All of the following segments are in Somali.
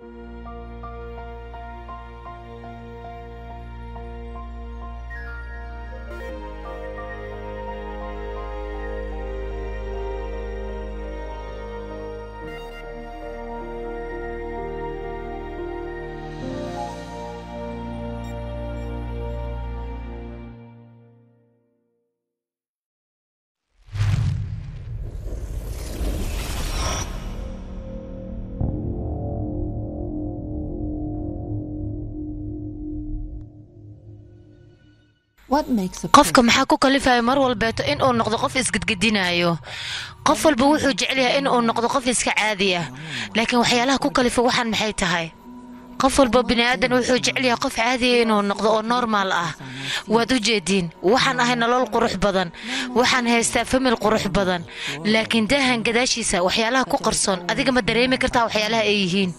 qofka maxaa ku kalifaya mar walbeeto in uu noqdo qof isgedgedinayo qof walba wuxuu jecel yahay in uu noqdo qof iska caadi ah laakiin waxyaalaha ku kalifa waxaan maxay tahay qof walba bini'aadan wuxuu jecel yahay qof caadi ah inuu noqdo oo normal ah waad u jeedin waxaan ahay nolol qurux badan waxaan haystaa famil qurux badan laakiin daahan gadaashiisa waxyaalaha ku qarsoon adiga ma dareemi kartaa waxyaalaha ay yihiin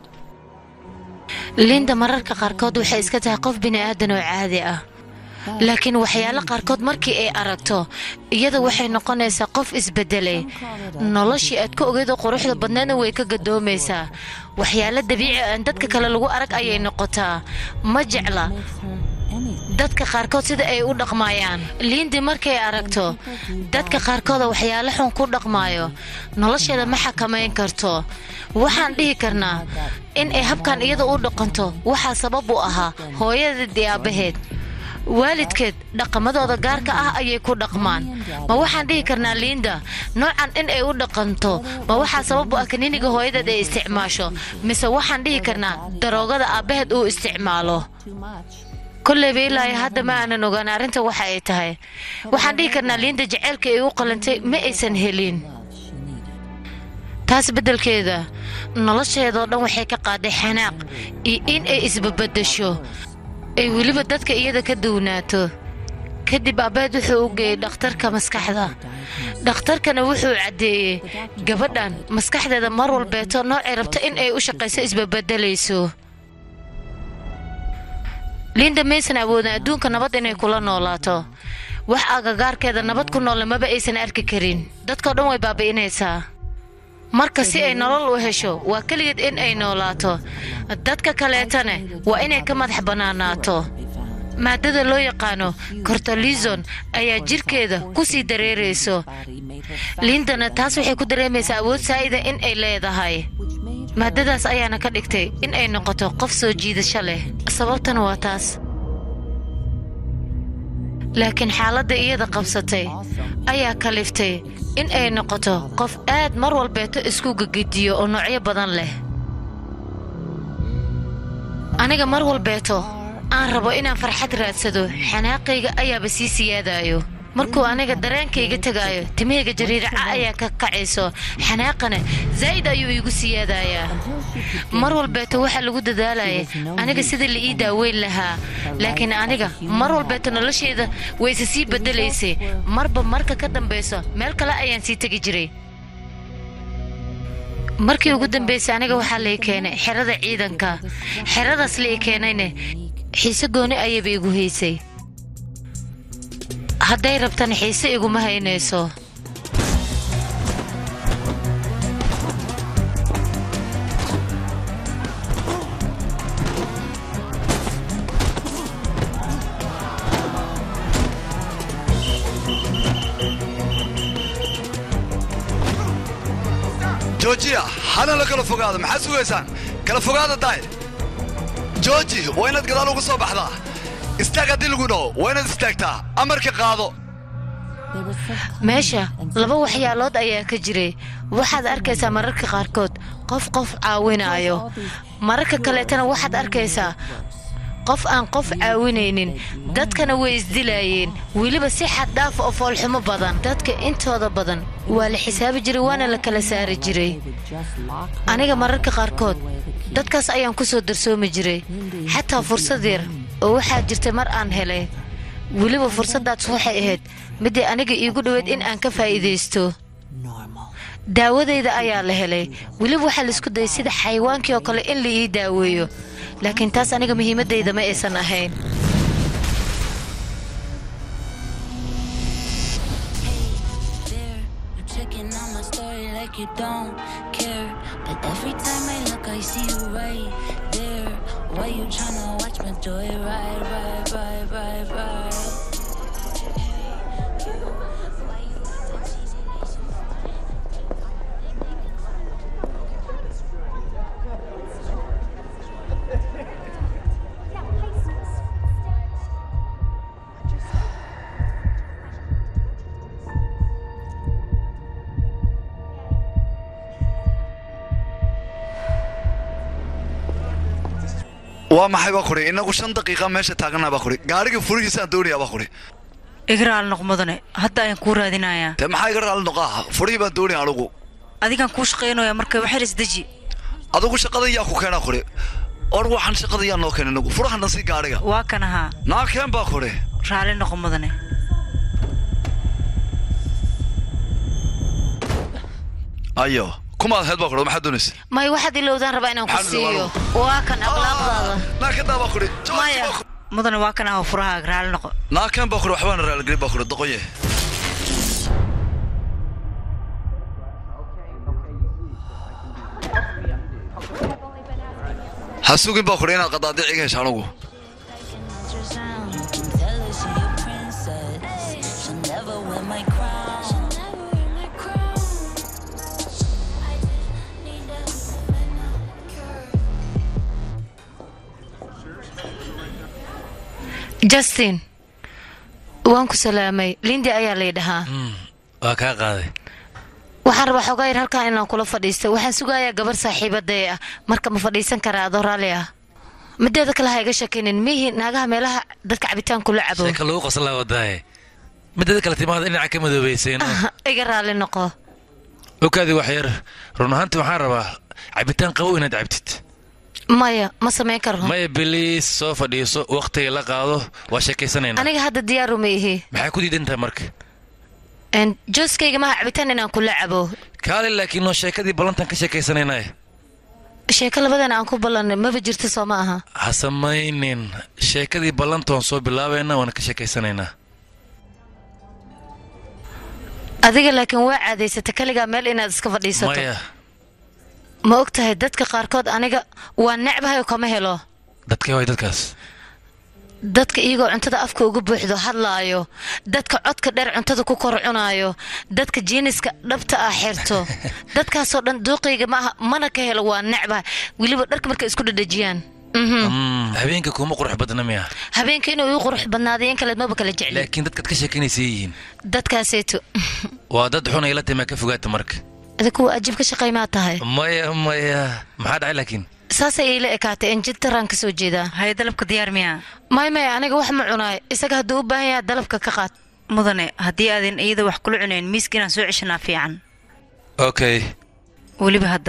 linda mararka qaarkood waxay iska tahay qof bini'aadan oo caadi ah laakiin waxyaalo qaarkood markii ay aragto iyada waxay noqonaysaa qof isbedelay noloshii aad ka ogeedo quruxda badneedna way ka gadoomaysaa waxyaalo dabiici ah dadka kale lagu arag ayay noqotaa ma jecla dadka qaarkood sida ay u dhaqmayaan liindi markay aragto dadka qaarkood waxyaalo xun ku dhaqmayo nolosheeda ma xakamayn karto waxaan dhihi karnaa in ay habkan iyada u dhaqanto waxa sabab u ahaa hooyadeed iyo aabaheed waalidkeed dhaqamadooda gaarka ah ayay ku dhaqmaan ma waxaan dhihi karnaa liinda noocan in ay u dhaqanto ma waxaa sabab u ah kaniiniga hooyadeed ay isticmaasho mise waxaan dhihi karnaa daroogada aabaheed uu isticmaalo kulleyba ilaa hadda ma aanan ogaan arrinta waxa ay tahay waxaan dhihi karnaa liinda jaceylka ay u qalantay ma aysan helin taas beddelkeeda nolosheedoo dhan waxay ka qaaday xanaaq iyo in ay isbabadasho ay weliba dadka iyada ka duwnaato kadib aabaheed wuxuu u geeyey dhakhtarka maskaxda dhakhtarkana wuxuu caddeeyey gabadhan maskaxdeeda mar walbeeto noocay rabto in ay u shaqayso isbabedelayso linda maysan awoodin adduunka nabad inay kula noolaato wax agagaarkeeda nabad ku noole maba aysan arki karin dadkoo dhan way baabi'inaysaa marka si ay nolol u hesho waa kaligeed in ay noolaato dadka kaleetana waa inay ka madax bannaanaato maadada loo yaqaano cortisol ayaa jirkeeda ku sii dareerayso lindana taas waxay ku dareemaysaa awood saa'ida in ay leedahay maadadaas ayaana ka dhigtay in ay noqoto qof soo jiidasho leh sababtana waa taas laakiin xaaladda iyada qabsatay ayaa kaliftay in ay noqoto qof aad mar walbeeto isku gagediyo oo noocyo badan leh aniga mar walbeeto aan rabo inaan farxad raadsado xanaaqayga ayaaba sii siyaadayo markuu aniga dareenkayga tagaayo timahayga jariiraca ayaa ka kacayso xanaaqana zaa'id ayuu iigu siyaadayaa mar walbeeto waxaa lagu dadaalaya aniga sida la ii daaweyn lahaa laakiin aniga mar walbeeto nolosheeda wayse sii bedelaysay marba marka ka dambayso meel kale ayaan sii tegi jiray markii ugu dambaysay aniga waxaa la ii keenay xerada ciidanka xeradaas la ii keenayna xiise gooni ayayba igu haysay hadday rabtana xiise iguma haynayso جوجيا حنا لك الفقاد ما حسوا يسان كلا فقاد داي جوجي وين تقدروا قصوا بحذا استاقد القنو وين استاقتها أمرك قاضو meesha laba waxyaalood ayaa ka jiray waxaad arkaysaa mararka qaarkood qof caawinayo mararka kaleetana waxaad arkaysaa qof aan qof caawinaynin dadkana way isdilayeen weliba si xad dhaaf oo foolxumo badan dadka intooda badan waa la xisaabi jiray waana la kala saari jiray aniga mararka qaarkood dadkaas ayaan ku soo darsoomi jiray xataa fursad yar oo waxaa jirtay mar aan helay weliba fursadaas waxay ahayd midii aniga iigu dhaweed in aan ka faa'iideysto daawadayda ayaa la helay weliba waxaa la isku dayay sida xayawaankii oo kale in la ii daaweeyo laakiin taas aniga muhiimadayda ma aysan ahayn You don't care, but every time I look I see you right there. Why you tryna watch me do it right, right, right, right, right? waa maxay baa qori inagu 5 daqiiqo meesha taaganaa baa qori gaariga furigiisa aan doonayaa baa qori igraal noqmadane hadda aan ku raadinayaa te maxay igraal noqaa furigi baan doonayaa anigu adigan ku shaqeynaya markay wax xiris daji adigu shaqada yaa ku keenaa qori or waxaan shaqada yaa noo keenay nagu furahan si gaariga waa kanaha naakeen baa qori raali noqmadane ayo kuma aad baa qori maxaa doonaysa may waxaad ilowdaan rabaa inaan ku siiyo waa kan aqlaaqdaada naakeen baa qori maya mudane waa kanaha furaha raali noqo naakeen baa qori waxbaan raali galay baa qori doqoye hasugin baa qori inaad qadaadiiciga hesha anigu Justin waan ku salaamay Lindy ayaa leedahay waa ka qaaday waxaan rabaa xogaa yar halkaan inaan kula fadhiisto waxaan sugayaa gabar saaxiibaday ah marka ma fadhiisan karaa adoo raali ah mideeda kale ha iga shakinin mihi naagaha meelaha dadka cabitaan kula cabo sheeka lagu qoslaa wadaaye mideeda kale timaada dhinaca ka madoobeyseen iga raali noqo okaadi wax yar run ahaantii waxaan rabaa cabitaan qabow inaad cabtid maya ma samayn karo maya biliis soo fadhiiso waqtiga la qaado waa sheekaysanayna aniga hadda diyaar uma ihi maxay ku diidantahay marka jooskayga maha cabitaan inaan kula cabo kaale laakiin noo sheekadii ballantan ka sheekaysanaynaye sheeko labadana aan ku ballanay maba jirto soo ma aha ha samaynin sheekadii ballantoon soo bilaabayna waana ka sheekaysanaynaa adiga laakiin waa caadaysata kaligaa meel inaad iska fadhiisato maya ma og tahay dadka qaarkood aniga waa necbahay oo kama helo dadkee way dadkaas dadka iyagoo cuntada afka uga buuxdo hadlaayo dadka codka dheer cuntada ku kor cunaayo dadka jiiniska dhabta ah xirto dadkaasoo dhan duuqayga maaha mana ka helo waa necbahay weliba dharka markay isku dhadhajiyaan habeenka kuma qurux badna miya habeenka inuu ii qurux badnaado in kale maba kala jecli laakiin dadkaad ka sheekaynaysa yihiin dadkaaseeto waa dad xun ay la timaa ka fogaata marka adigu waa ajib ka shaqaymaa tahay maya maxaa dhacay laakiin saasay iila ekaatay injintaraan ka soo jeedaa hay dalabka diyaar miya may aniga wax ma cunaay isaga hadduu u baahan yahay dalabka ka qaad mudane haddii aadan iyada wax kula cunayn miiska inaan soo ceshanaa fiican okay weliba hadda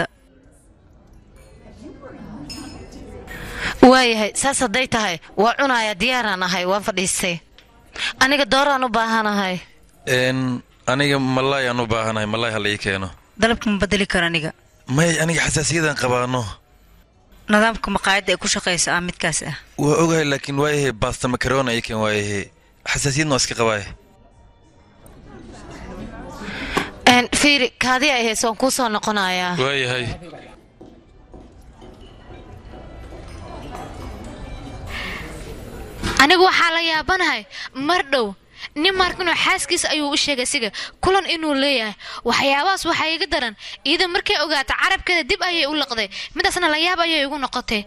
waayahay saas hadday tahay waa cunaaya diyaaraan ahay waan fadhiistay aniga dooraan u baahanahay aniga malaay aan u baahanahay malaay hala ii keeno dalabka ma bedeli karo aniga may aniga xasaasiyadan qabaano nidaamka maqaayadda ay ku shaqaysa midkaas ah waa ogahay laakiin waayahay baasta makarona ii keen waayahay xasaasiyadna waa iska qabaaye fiiri kaadii ay hayso waan kuu soo noqonayaa waayahay anigu waxaa la yaabanahay mar dhow nin markinoo xaaskiisa ayuu u sheegay siga kulan inuu leeyahay waxyaabahaas waxaa iga daran iyada markay ogaata carabkeeda dib ayay u laqday midaasna la yaab ayay igu noqotay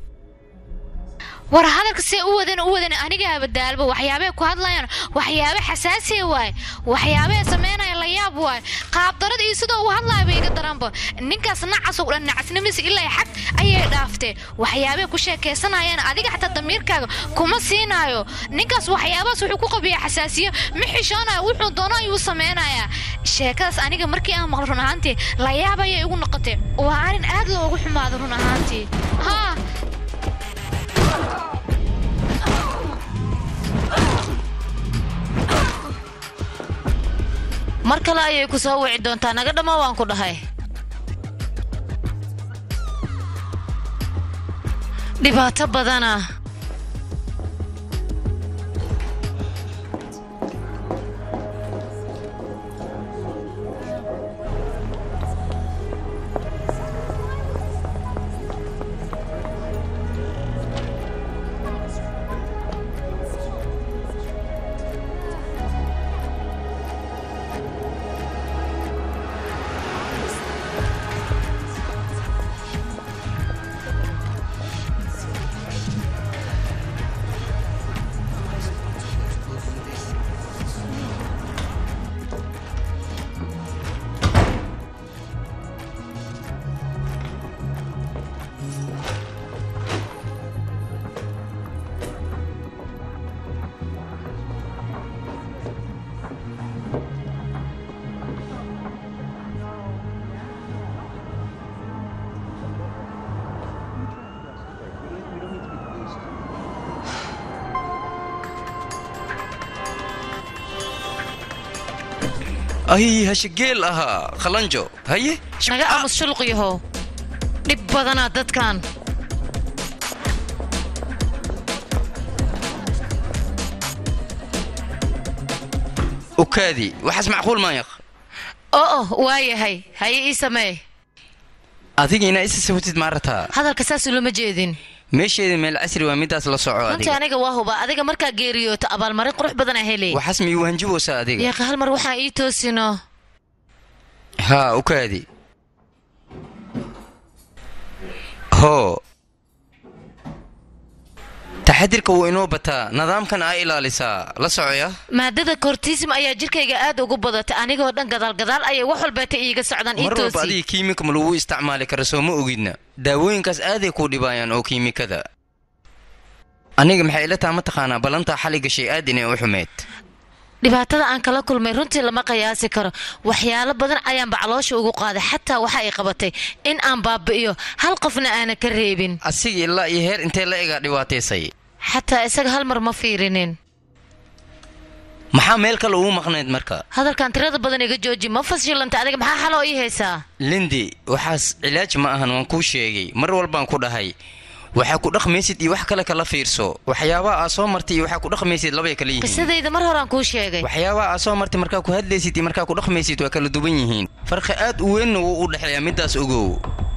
war hadalka see u wadan anigaaba daalba waxyaabay ku hadlayaan waxyaabo xasaasiya waay waxyaabay sameynaya la yaab waay qaab darad iyo sidoo uu hadlayo iga daranba ninkaas nacas oo dhan nacasnimadiisa ilaa xaq ayay dhaaftay waxyaabay ku sheekeysanayaan adiga xataa damiirkaaga kuma siinaayo ninkaas waxyaabahaas wuxuu ku qabiyaa xasaasiyo ma xishoonayo wuxuu doono ayuu sameynayaa sheekadaas aniga markii aan maqlo run ahaantii la yaab ayay igu noqotay waa arrin aad loogu xumaado run ahaantii haa mar kale ayay ku soo wici doontaa naga dhamma waan ku dhahay dhibaato badana أي هشجيل أها خلنجو هي naga aamus shulqiyahow dhib badanaa dadkan وكادي وحس معقول ما يخ waayahay haye ii samee adiga ina isa sawtid maarata hadalka saas lama jeedin meesheeda meel casri waa midaas la soco runtii aniga waa huba adiga markaa geeriyooto abaalmarin qurux badan ah helay waxas miyuu hanjiboosa adiga yaa hal mar waxaan ii toosino ها وكادي هو تحديرك وينو بتا نظام كان إلى لسا لا سعيا maadada cortism ayaa jirkayga aad ugu badatay anigoo dhan gadaal ayay wax walba iiga socdaan ii toosi badii kiimika ma lagu isticmaali karo soo ma ogidna daawooyinkaas aad ay ku dhibayaan oo kiimikada aniga maxay ila taa ma taqaanaa balanta xaliga shay aad inay u xumeed dhibaatada aan kala kulmay runtii lama qiyaasi karo waxyaalo badan ayaan bacaloosha ugu qaaday xataa waxa ay qabatay in aan baabi'iyo hal qofna aan ka reebin asiga ilaa iyo heer intee la iga dhibaateysay xataa isaga hal mar ma fiirinin maxaa meel kale ugu maqnayd marka hadalkan tirada badan iga jooji ma fashilanta adiga maxaa xal oo ii haysaa lindi waxaas cilaaj ma ahan waan kuu sheegay mar walbaan ku dhahay waxa ku dhaqmaysid iyo wax kale kala fiirso waxyaabaha aad soo martay iyo waxa ku dhaqmaysid laba kale yihiin qisadayda mar hore aan kuu sheegay waxyaabaha aad soo martay markaa ku hadlaysid iyo markaa ku dhaqmaysid waa kala duwan yihiin farqi aad u weyn oo u dhaxeeya midaas ogow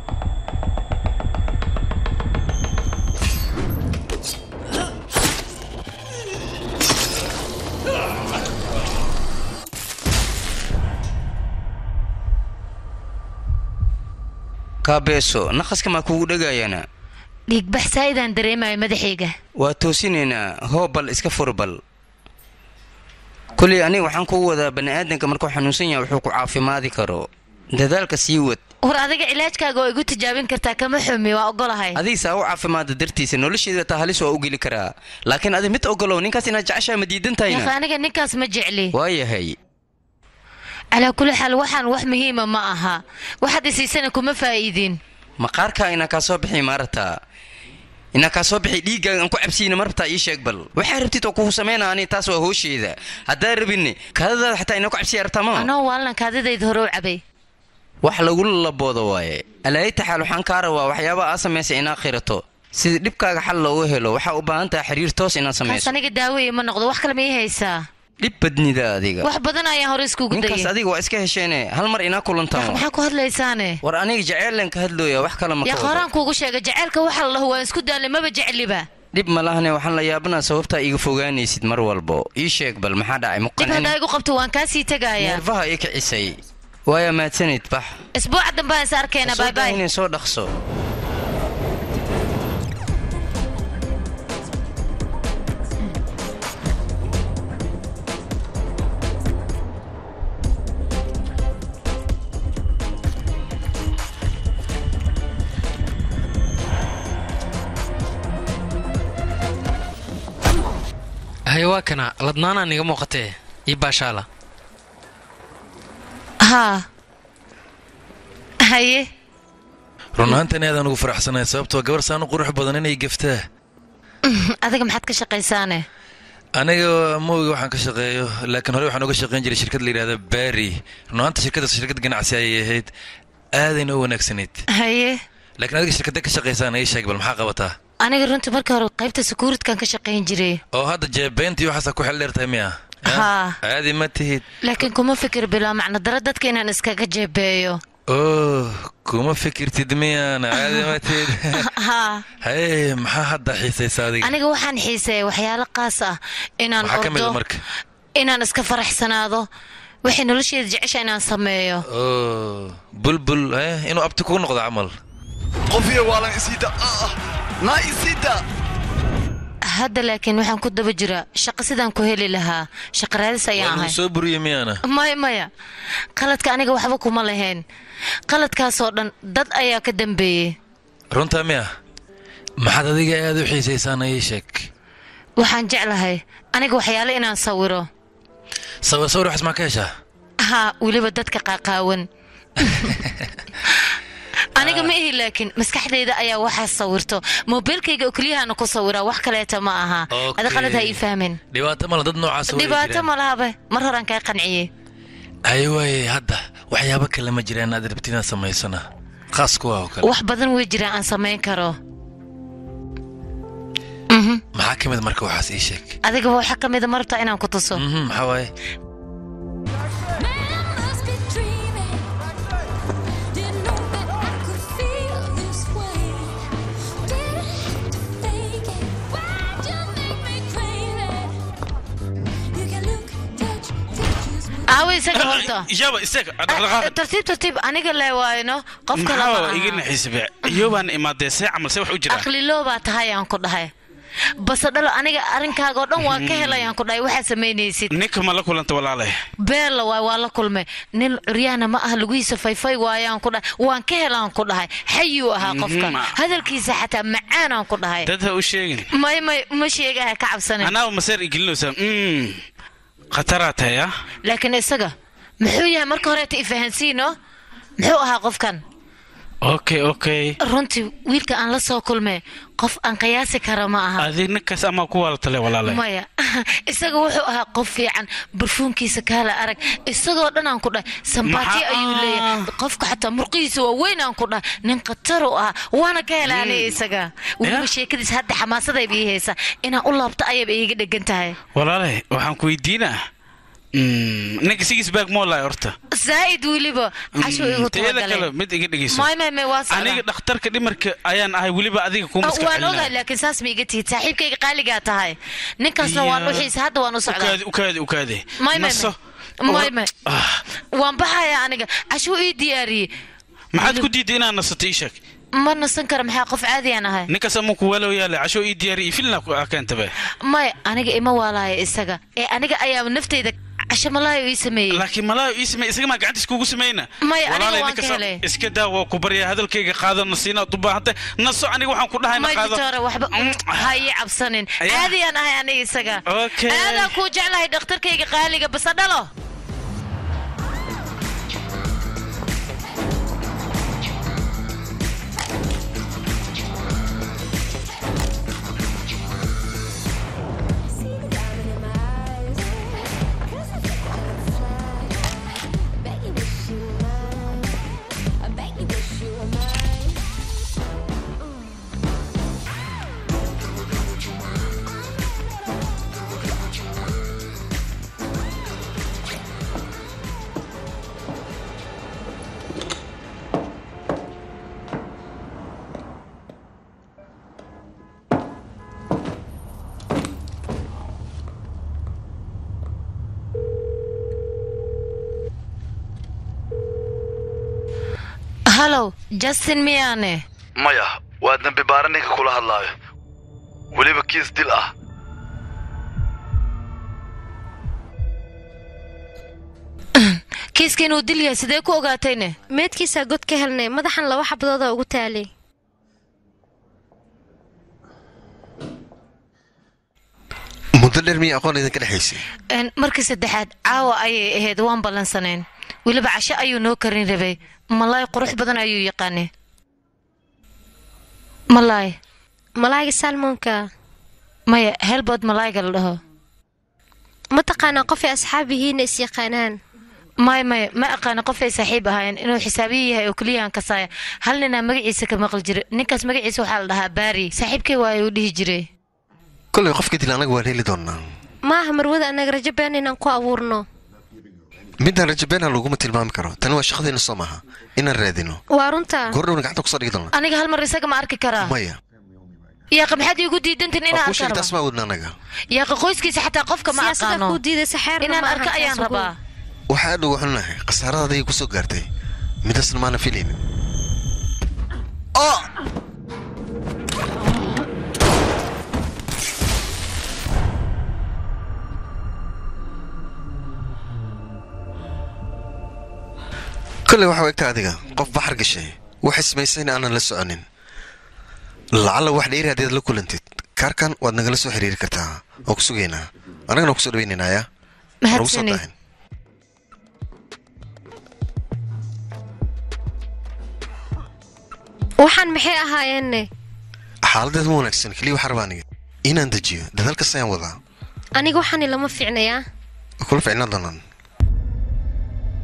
kaabeeso naqaska ma kugu dhagaayana dhiig baxsaydaan dareemayo madaxayga waa toosinayna hoobal iska furbal kulli aniga waxaan ku wadaa bani'aadanka markuu xanuunsan yahay wuxuu ku caafimaadi karo dadaalka sii wad war adiga cilaajkaaga oo igu tijaabin kartaa kama xumi waa ogolahay adiga saa u caafimaada dartiisa nolosheeda taa halis waa u geli karaa laakiin adiga mid ogolow ninkaas inaad jeceshaa ma diidan tahayna yaa aniga ninkaas ma jecli waayahay على كل حال waxaan wax muhiima ma aha waxaad isiisana kuma faa'iidin maqaarka ina ka soo bixi marata ina ka soo bixi dhiigaagan ku cabsiina marta ii sheeg bal waxa rabtid oo ku sameeynaani taas waa hoosheeda hadaa rabini kaadada xataa ina ku cabsiya rabtama ana walna kaadadayda hore u cabay wax lagu laboodo waaye alaayta xal waxaan ka rabaa waxyaabo aad sameysay ina khirato sida dhibkaaga xal loogu helo waxa u baahan tahay xiriir toos ina sameyso aniga daaweey ma noqdo wax kale ma haysaa dhib badnida adiga wax badan ayaan hore isku gudayay ninkaas adiga waa iska hesheene hal mar ina kulantaan maxaa ku hadlaysaane war aniga jaceylan ka hadlooya wax kale ma ya qoraan kuugu sheegay jaceylka waxa la waa isku daalay maba jeceliba dib ma lahane waxaan la yaabana sababta iga fogaanaysid mar walbo ii sheeg bal maxaa dhacay dib hadaa igu qabto waan ka sii tagayaa nerfaha ii kicisay waaya maadsanid bax isbuuc dambe aan saarkeena bye bye inay soo dhaqso هيواكنا لدنانا نيجا موقتي يباشالا ها هاي runaantan aadaan ugu faraxsanahay sababtoo gabar saan u qurux badan inay gaftaa adiga maxaad ka shaqaysaane aniga mooga waxaan ka shaqeeyo laakiin hore waxaan uga shaqeyn jiray shirkad la yidhaahdo bari runaanta shirkadaas shirkad ganacsi ayay ahayd aadayna u wanaagsanayd haye laakiin adiga shirkadda ka shaqaysaan ii sheeg bal maxaa qabataa aniga runtii markii hore qaybta securitykan ka shaqayn jiray oo hadda jeebeyntii waxaasaa ku xel dheertahay miya haa caadi ma tihid laakiin kuma fikir bilaa macno daro dadka inaan iskaga jeebeeyo kuma fikirtid miyaan caadi ma tihid haa haye maxaa hadda xiisaysa adiga aniga waxaan xiiseeya waxyaalo qaas ah inaan ordo marka inaan iska faraxsanaado waxay nolosheeda jecesha inaan sameeyo bulbul inuu abti kugu noqdo camal qofiya waalan isiida naa isiida hadda laakiin waxaan ku daba jiraa shaqo sidaan ku heli lahaa shaqo raadis ayaan ahay soo buriye miyaana maya qaladka aniga waxba kuma lahayn qaladkaasoo dhan dad ayaa ka dambeeyey runtaa miya maxaad adiga aad u xiisaysaana ii sheeg waxaan jeclahay aniga waxyaale inaan sawiro sawir waxas maa ka heshaa haa weliba dadka qaaqaawan aniga ma ihi laakiin maskaxdayda ayaa waxaa sawirto moobilkayga oo keliyahaana ku sawiraa wax kaleeta ma aha ada qalad ha ii fahmin dhibaato mala dad noocaas dhibaato malahaba mar horaan kaa qanciyey aywaay hadda waxyaabo kale ma jiraan aad rabtiin inaad samaysana khaas kuwa oo kale wax badan way jiraan aan samayn karo maxaa ka mid marka waxaas ii sheeg adiga waxa ka mid marta inaan ku tuso maxaa waaye isaga horta ijaaba isaga tartiib aniga le waayno qofka la igina xisbe iyobaan imaadeysay camal say wax u jira aqlilo baa tahay aan ku dhahay bas dhalo aniga arinkaaga oo dhan waan ka helay aan ku dhahay waxa sameynaysid ninka ma la kulanta walaalay beela waa la kulmay nin curyaana ma ah lugiisa fayfay waayaan ku dhahay waan ka helaan ku dhahay xayu ahaa qofka hadalkiisa xataa macaan aan ku dhahay dad ha u sheegin ma sheegaha ka cabsanin anaa maseer igilinaysa khatarata ya laakiin isaga muxuu yahay marka hore ta ifahansiino muxuu ahaa qofkan okay runtii wiilka aan la soo kulmay qof aan qiyaasi karo ma aha adina kas ama ku wala tale walaalay maya isaga wuxuu ahaa qof fiican barfuunkiisa kala arag isagoo dhan aan ku dhahay sambati ayuu leeyahay qofka xataa murqiisa waa weyn aan ku dhahay nin qatar u ah waana ka helaanay isaga wuu sheekadiis hadda xamaasaday bii haysa inaan u laabto ayay iiga dhagan tahay walaalay waxaan ku weydiinaa ninka sigis baag moolay horta زايد وليبا عشو يقول تقول مد إيجي دقيسو ما واصل أنا دكتور كديمرك أيان هاي وليبا أديك كوم مسك وأنا لكن ساس ميجتي صاحب كي قال لي قاطع هاي نكاس وانو حيس هذا وانو صعد وكادي ما وان بحايا أنا عشو يدياري ما حد كودي دينا نستيشك ما نسنكر محاقف عادي أنا هاي نكسموك ولو يلا عشو يدياري فيلنا كان تبع ما أنا إما ولا إستجا أنا أيام نفتي إذا عشان ملايو يسمي لكن ملايو يسمي إذا ما قعدت سكوكو سمينا ما أنا وانكله إسكدا وكبريا هذا الكيك قاعد نصينا طبعا حتى نص أنا وحن كلها ما جتارة وحب هاي عبسنين هذه أنا هاي أنا إستجا أنا كوجع له دكتور كيك قالي بس أدله هلو جاستن مياني مايا وادنا ببارنيك كلها الله ولي بكيس دل kiiskiin uu dilyahay sidee ku ogaatayne meedkiisa god ka helnay madaxan laba xabadooda ugu taalay muddo dheer miya aqoon idin ka dhaxaysay markii saddexaad caawa ayay ahayd waan ballansanayn weliba casho ayuu noo karin rabay malaay qurux badan ayuu yaqaanay malaayga salmonka maya helbood malaayga la dhaho ma taqaanaa qof ay asxaabihiina is yaqaanaan ما أقانا قفي صاحب هاين إنه حسابية وكليها كسايا هل لنا مجلس كمقل جري نكاس مجلس وحال لها باري صاحب كي ويوديه جري كل يقف كده أنا قواني اللي دونا ما هم روض أنا رجبان إن نقوا أورنا بدنا رجبان على لقمة المام كرو تنوى شخص نصمها إن الرادينو وارنتا قرروا نقعد تقصر يدنا أنا هالمرة ساق ما أركي كرا مايا يا أخي محد يقول دي دنت إنا أكوش اللي تسمع ودنا نجا يا أخي خويس كيس حتى قفك ما أقانو سياسة كودي ده سحر إنا أركي أيان ربا waxaad ugu xunnahay qasaarada ay ku soo gaartay midasna maana filaynin kale waxa wegta adiga qof baxar gashay waxay samaysay in aanan la soconin lacala wax dheeri haddaad la kulantid kaarkan waad nagala soo xiriiri kartaa oo ku sugaynaa annagana ku soo dhawaynaynaya mahadsanid waxaan maxay ahaayeenne xaaladeed ma wanaagsan keliya waxaa rabaa aniga inaan dejiyo dadaal kasta ayaan wadaa aniga waxaani lama fiicnayaa kula ficnaa doonaan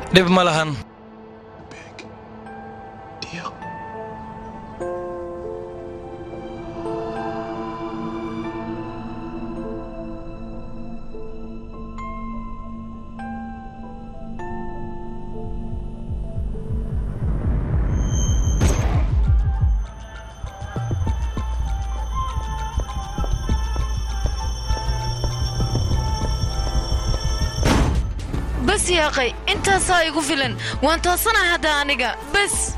dhib ma lahan بس يا أخي أنت سايق فيلن وأنت صنع هذا أنيقا بس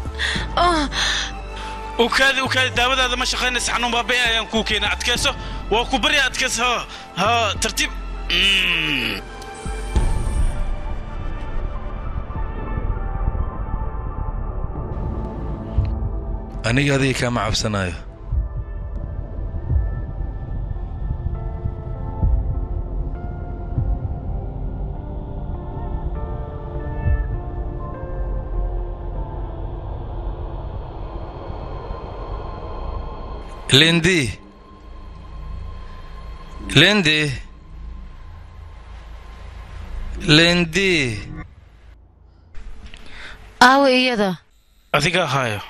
وكذا داود هذا ما شقينا سحنون بابي أيام كوكينا أتكسه وكبري أتكسه ها ترتيب aniga adiga kama cabsanayo ليندي ليندي ليندي إيدا أذيك هايو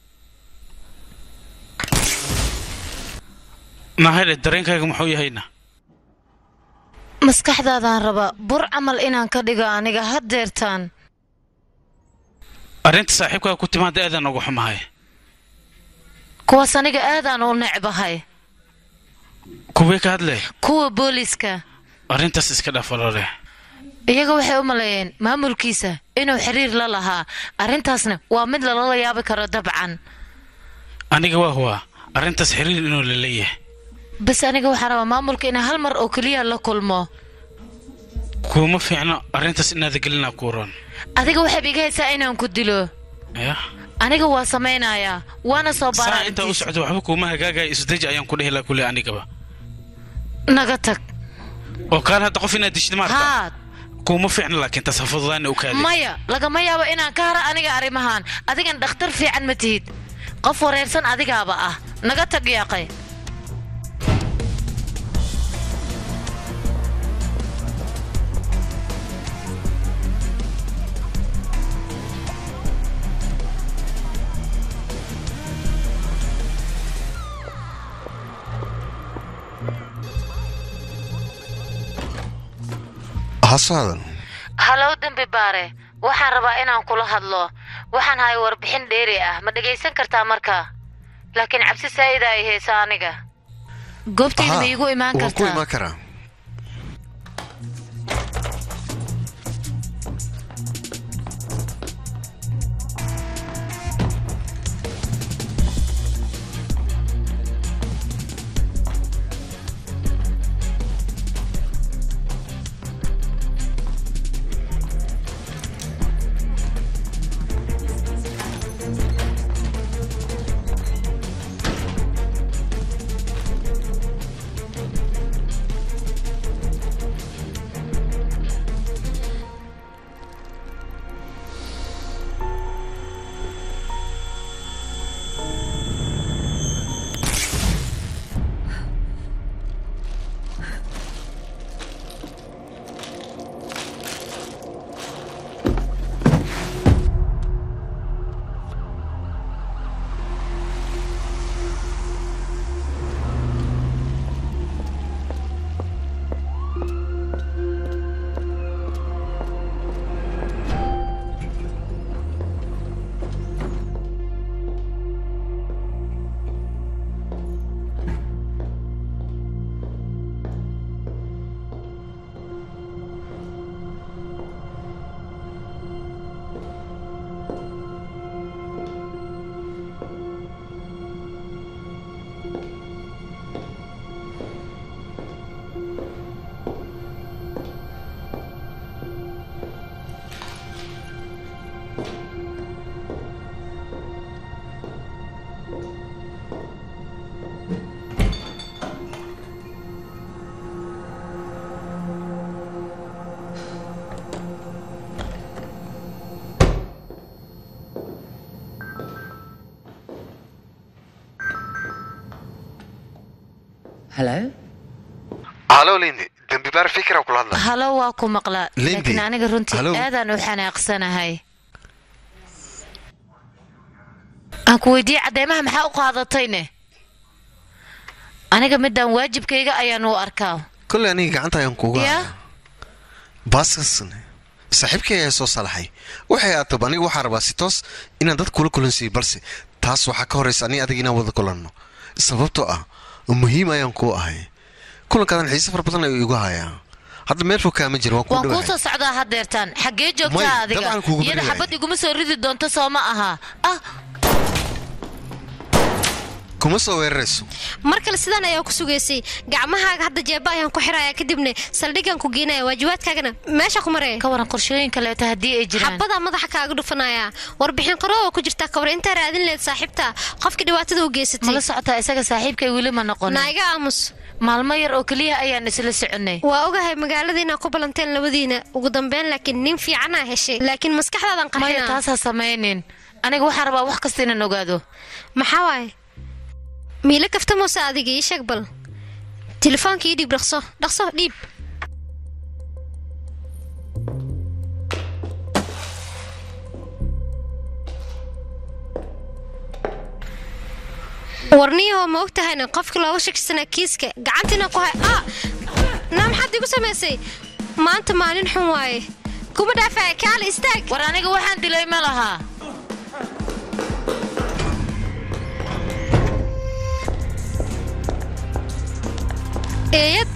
نهاية الدرينكاga muxuu yahayna maskaxdaadaan raba bur camal inaan ka dhigo aniga haddeertaan arrinta saaxiibkaaga ku timaada aadaan ugu xumahay kuwaas aniga aadaan u necbahay kuwee ka hadlay kuwa booliska arrintaas iska dhaafalole iyaga waxay u maleeyeen maamulkiisa inuu xiriir la lahaa arrintaasna waa mid lala yaabi karo dabcan aniga waa huwa arrintaas xiriir inuu la leeyahay بس أنا جوا حرام ما ممكن هل مر أكليا لكل كوما فعنا أرنتس إن هذا قلنا كورون أنا جوا حبي جاي ساينا ونكدلو يا أنا جوا سمينا يا وأنا صبارة سا أنت أسعد وحبك وما جاي إسدج أيام كله لا كله أنا جبا نقطك وكان هذا قفنا دش دمار هاد كوما فعنا لكن تصفض لنا وكذا مايا لقى مايا وإنا كهرة أنا جاري مهان أديك أن دختر في عن متيد قفور يرسن أديك أبا نقطك يا قي حصل هلو دنبي باري waxaan rabaa inaan kula hadlo waxaan hay warbixin dheeri ah ma dhageysan kartaa marka laakiin cabsi saayida ay heesa aniga goobtayda ma igu imaan kartaa ku imaan karaa هلو ليندي dambi baar fikra kula hadla halo waa ku maqlaa Lindy. laakiin aniga runtii Hello. aadaan u xanaaqsanahay aan ku weydiiyey cadeymaha maxaa u qaadatayne aniga midaan waajibkayga ayaan u arkaa kolley aniga gacanta ayaan kuuga ya baaskas saaxiibkay ayaa soo salaxay waxay aataba aniga waxaa rabaa si toos inaan dad kula kulansiiyo balse taas waxaa ka horaysa ani adiga inaan wada kulanno sababtoo ah muhiim ayaan kuu ahay kulankaadan xiise fara badan ayuu igu hayaa hadda meel fog kaama jira waan kuu soo socdaa haddeertaan xaggee joogtaa adiga dabcan kuuguma iyada dhigayo. xabad iguma soo ridi doonto soo ma aha ah kuma soo weerarayso mar kale sidaan ayaa ku sugaysay gacmahaaga hadda jeeba ayaan ku xirayaa kadibna saldhigaan ku geenaya waajibaadkaagana meesha ku maraya ka waran qorshooyin kaleeta haddii ay jiraan xabadaa madaxa kaaga dhufanaya warbixin qaro oo ku jirta kabar intaa raadin leed saaxiibta qofka dhibaatada u geysatay mala socotaa isaga saaxiibkay weli ma noqonin naiga aamus maalmo yar oo keliya ayaan isla soconay waa ogahay magaaladiina ku balanteen labadiina ugu dambeyn laakiin nin fiicanaa heshay laakiin maskaxdaadan maya qarxina taas ha samaynin aniga waxaan rabaa wax kasta inaan ogaado maxaa waaye miila kafta moose adiga ii sheeg bal telefoonka ii dhiib dhaqso dhaqso dhiib warniyahoo ma og tahayna qofka looga shakisanaa kiiska gacantiina ku hay naa maxaad igu samaysay maanta maalin xun waaye kuma dhaafaya kaale istaag war aniga waxaan dilay ma lahaa eeyad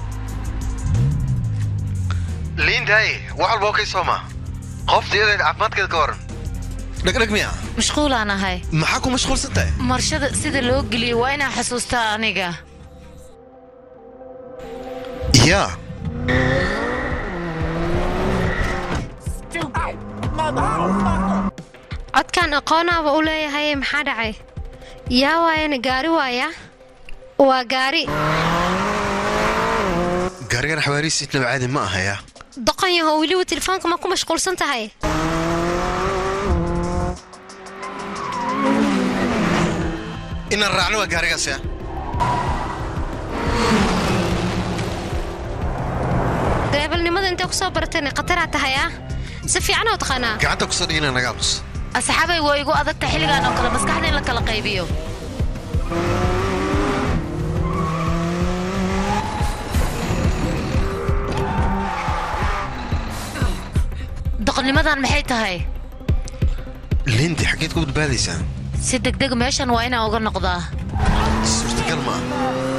liindahay wax walba okay soo ma qofta iyadeed caafimaadkeeda ka waran dhegdheg miya mashquulaan ahay maxaa ku mashquulsan tahay marshada sida loo geliyey waa inaan xasuustaa aniga yaa codkaan aqoonaaba u leeyahay maxaa dhacay yaa waayana gaari waaya waa gaari gaarigan xawaarihiisa inaba caadi ma ahaya doqon yaho weliba telefoonka ma ku mashquulsan tahay inaan raacno waa gaarigaas ya dareebalnimada intay ku soo baratayna khataraa tahay ah si fiican oo taqaanaa gacanta kusoo dhigina naga aamus asxaabay waa igu adagta xilligaan oo kale maskaxda in la kala qaybiyo doqonnimadan maxay tahay lindi xaggeed ku badbaadaysaa si degdeg meeshan waa inaan uga noqdaa suurtagal ma ah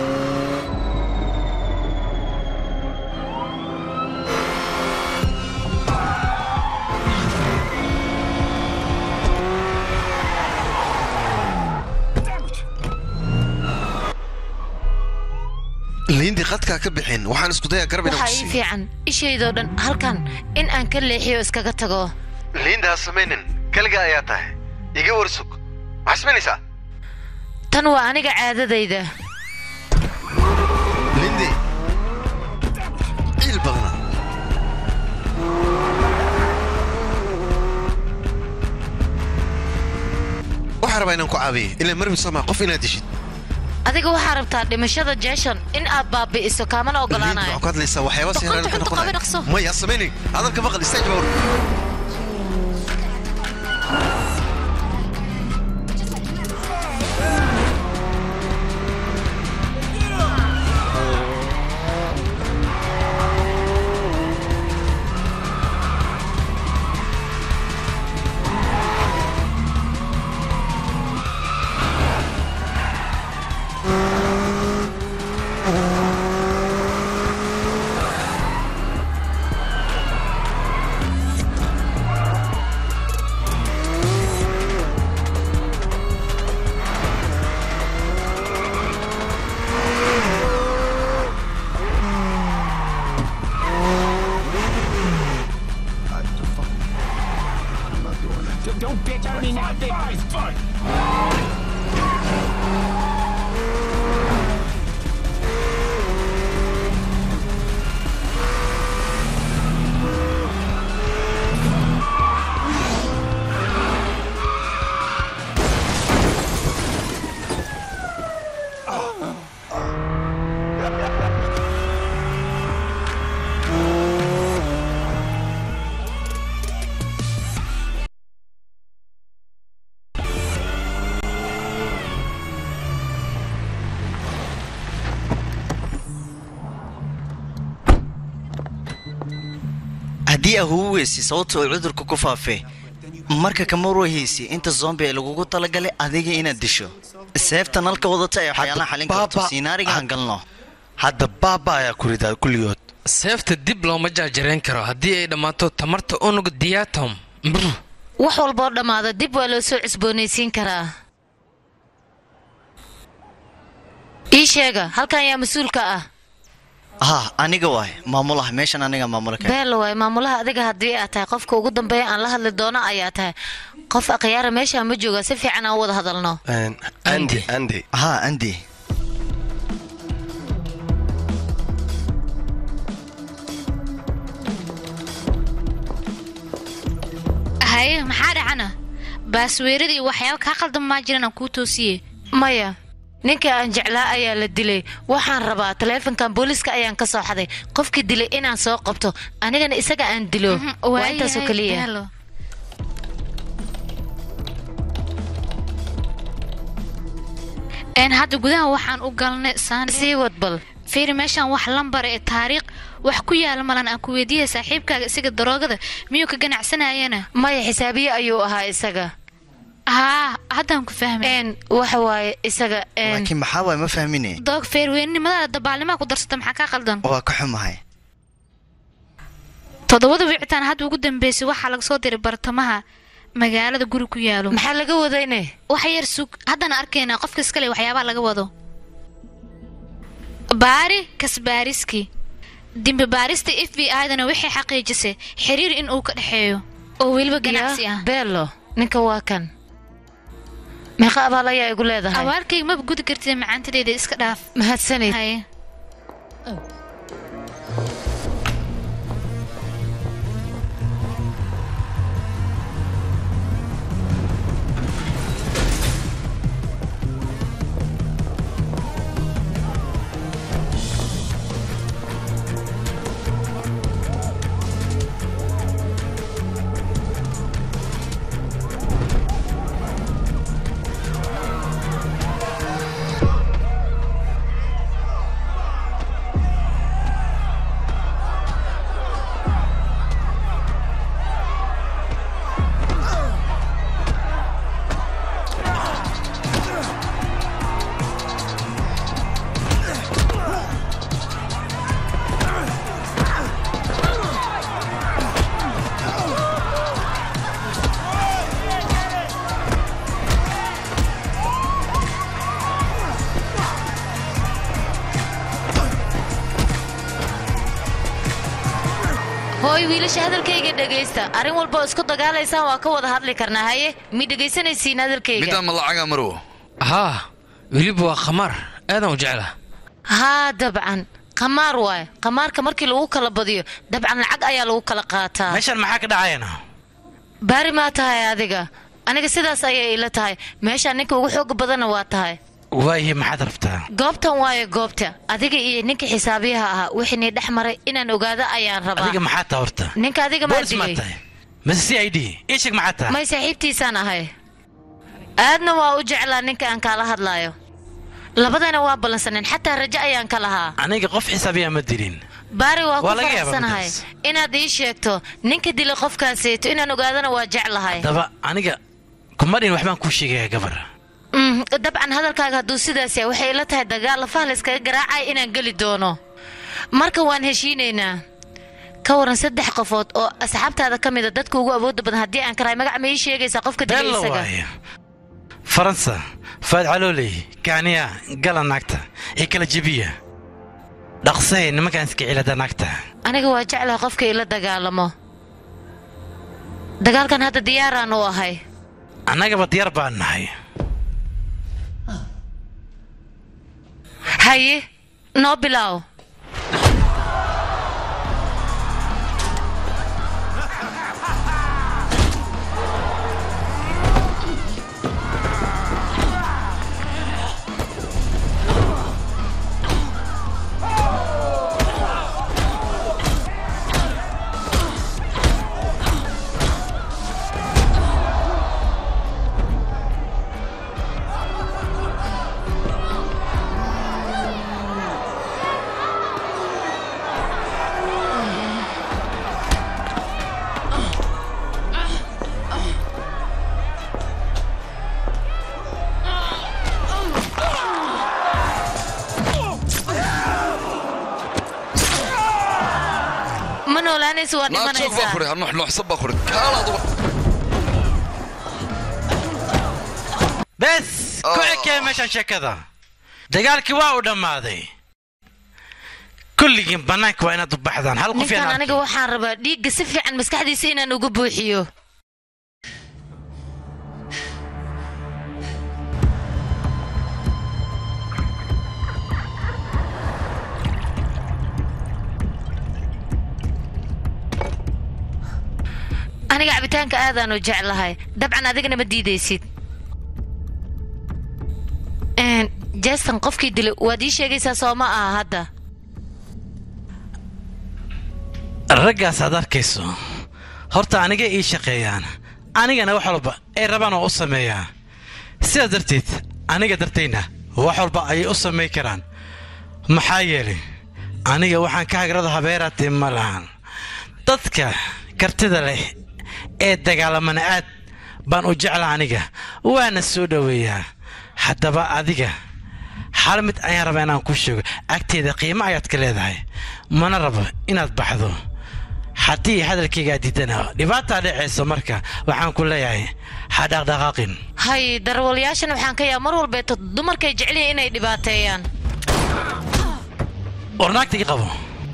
lindi qadkaa ka bixin waxaan isku dayaa garab inaan waxaa ii kusiiyo fiican ishaydoo dhan halkan in aan ka leexiyo iskaga tago linda ha samaynin kaligaa ayaa tahay iga warsug maxaa samaynaysaa tan waa aniga caadadayda lindi ciil badana waxaan rabaa inaan ku caabiyo ilaa marbi soo maa qof inaad dishid adiga waxaa rabtaa dhimashada jeeshan in aad baabi'iso kaamana ogolaanayo waxaad ku hadlaysaa waxyaaba si Boqolka ka xunta qaba dhaqso. maya samaynin hadalka maqal istaaj bawr Don't bitch on me now, bitch. haddii ahugu weysi sababta uu cudurka ku faafee marka kama ruuhiisi inta zombi ee lagugu talagalay adiga inaad disho seefta nalka wadata ee waxyaalaha xalin karto siinaarigaan galno hadda baaba ayaa ku ridaa kulligood seefta dib looma jaajareen karo haddii ay dhammaato tamarta unug diatom wax walboo dhammaada dib waa loo soo cusboonaysiin karaa ii sheega halkan ayaa mas-uulka ah aniga waay maamulaha meeshan aniga maamula ka beelo waay maamulaha adiga haddii aad tahay qofka ugu dambeeya aan la hadli doono ayaa tahay qof akhyaara meesha ma jooga si fiican aan wada hadalno andi andi haye maxaa dhacana baasweeradii waxyaaba kaa qaldan maa jiran aan kuu toosiyey maya ninka aan jeclaa ayaa la dilay waxaan rabaa taleefankan booliiska ayaan ka soo xaday qofkii dilay inaan soo qabto anigana isaga aan dilo waa intaasoo keliya hadda gudaha waxaan u galnay sii wadbal fiiri meeshaan wax lambar ee taariikh wax ku yaala malan aan ku weydiiyay saaxiibkaaga isaga daroogada miyuu ka ganacsanayana maya xisaabiye ayuu ahaa isaga haddaan ku fahmay waxa waaye isaga laakiin maxaa waay ma fahmine doog feerweynimadaada dabaalnimaa ku darsata maxaa kaa qaldan waa ka xumahay 7 wicitaan hadda ugu dambeysay waxaa laga soo diray bartamaha magaalada guri ku yaalo maxaa laga wadayne wax yar sug haddana arkaynaa qofka iskale waxyaabaha laga wado baari kasbaariski dimbi baarista FBI-dana waxay xaqiijisay xiriir in uu ka dhaxeeyo oo weliba ganacsi ah beelo ninka waa kan meeqa abaal ayaa igu leedahay abaalkayga maba gudi kartida macaantadeeda iska dhaaf mahadsanid hooy wiilasha hadalkayga dhagaysta arrin walba isku dagaalaysaan waa ka wada hadli karnaa haye mi dhagaysanaysiin hadalkayga midaan malacaga marwo weliba waa khamaar aadan u jeclaa dabcan khamaar waay khamaarka markii lagu kala badiyo dabcan lacag ayaa lagu kala qaataa meeshaan maxaa ka dhacayana baari maa tahay adiga aniga sidaas ayay ila tahay meeshaan ninka ugu xooga badanna waa tahay waaye maxaad rabtaa goobtan waaye goobta adiga iyo ninka xisaabiyaha ahaa wixii dhex maray inaan ogaado ayaan rabaa adiga maxaa tahay horta ninka adiga ma dilay mase CID ishig maxaa tahay may saaxiibtiisaan ahay aadna waa u jeclaa ninka aan kala hadlaayo labadana waa balansaneen xataa rajo ayaan ka lahaa aniga qof xisaabiya ma dilin baari waa ku faraxsanahay inaad ii sheegto ninka dilay qofkaaseyto inaan ogaadana waa jeclahay daba aniga kumadhin waxbaan kuu sheegaya gabar dabcan hadalkaaga hadduu sidaas yahay waxay ila tahay dagaal lafaha layskaga garaacay inaan geli doono marka waan heshiinaynaa ka waran 3 qofood oo asxaabtaada ka mid a dadka ugu awoodda badan haddii aan karaay magac ma ii sheegaysaa qofka dilay isaga faransa faad calooley kacniya gala naagta ee kala jebiya dhaqsay nimankaan iska cilada naagta aniga waa jeclahay qofka ila dagaalamo dagaalkan hadda diyaaraan u ahay annagaba diyaar baan nahay haye noo bilaaw ma noolaanayso waa dhimanaysaa nuxnuxsan baa kurid kaala aduga bes ku ekee meeshaan sheekada dagaalkii waa u dhammaaday kulligiin bannaanka waa inaad u baxdaan hal qof ninkan aniga waxaan rabaa dhiigga si fiican maskaxdiisa inaan ugu buuxiyo aniga cabitaanka aadaan u jeclahay dabcan adigana ma diidaysid jason qofkii dilay waad ii sheegaysaa soo ma aha hadda raggaas aad arkayso horta aniga ii shaqeeyaan anigana wax walba ay rabaan oo u sameeyaa sidaas darteed aniga dartayna wax walba ayay u samayn karaan maxaa yeelay aniga waxaan ka hagrada habeeraatee ma lahan dadka kartida leh ee dagaalamana aad baan u jeclaa aniga waana soo dhoweeyaa haddaba adiga hal mid ayaan rabaa inaan ku sheego agteeda qiimo ayaad ka leedahay mana rabo inaad baxdo haddii hadalkaygaa diidana dhibaataa dhacayso marka waxaan ku leeyahay ha dhaqdhaqaaqin hay darwalayaashan waxaan ka yaa mar walbeeto dumarkay jecel yihiin inay dhibaateeyaan ornaagtigi qabo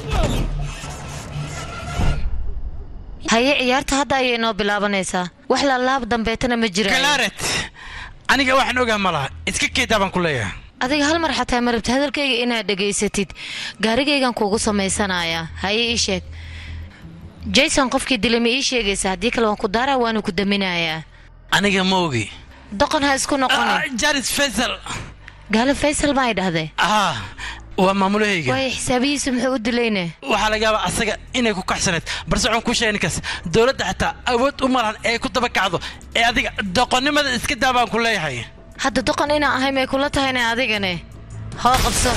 haye ciyaarta hadda ayay noo bilaabanaysaa wax laalaab dambeetana ma jiraan kalaaret aniga waxaan ogaa ma laha iska keedaa baan ku leeyahay adiga hal mar xataa ma rabta hadalkayga inaad dhegaysatid gaarigaygan kuugu samaysanayaa haye ii sheeg jason qofkii dilay ma ii sheegaysa haddii kale waan ku daaraa waanu ku daminayaa aniga ma ogi doqon ha isku noqonin jaris faysal gaalo faysal ma ay dhahday waa maamulahayga way xisaabihiisu muxuu u dilayne waxaa laga yaabaa asaga inay ku kaxsaneed balse waxaan kuu sheegay ninkaas dowladda xataa awood u malahan ee ku daba kacdo ee adiga doqonnimada iska daa baan ku leeyahay hadda doqon inaan ahay may kula tahayna adigane hoo qabso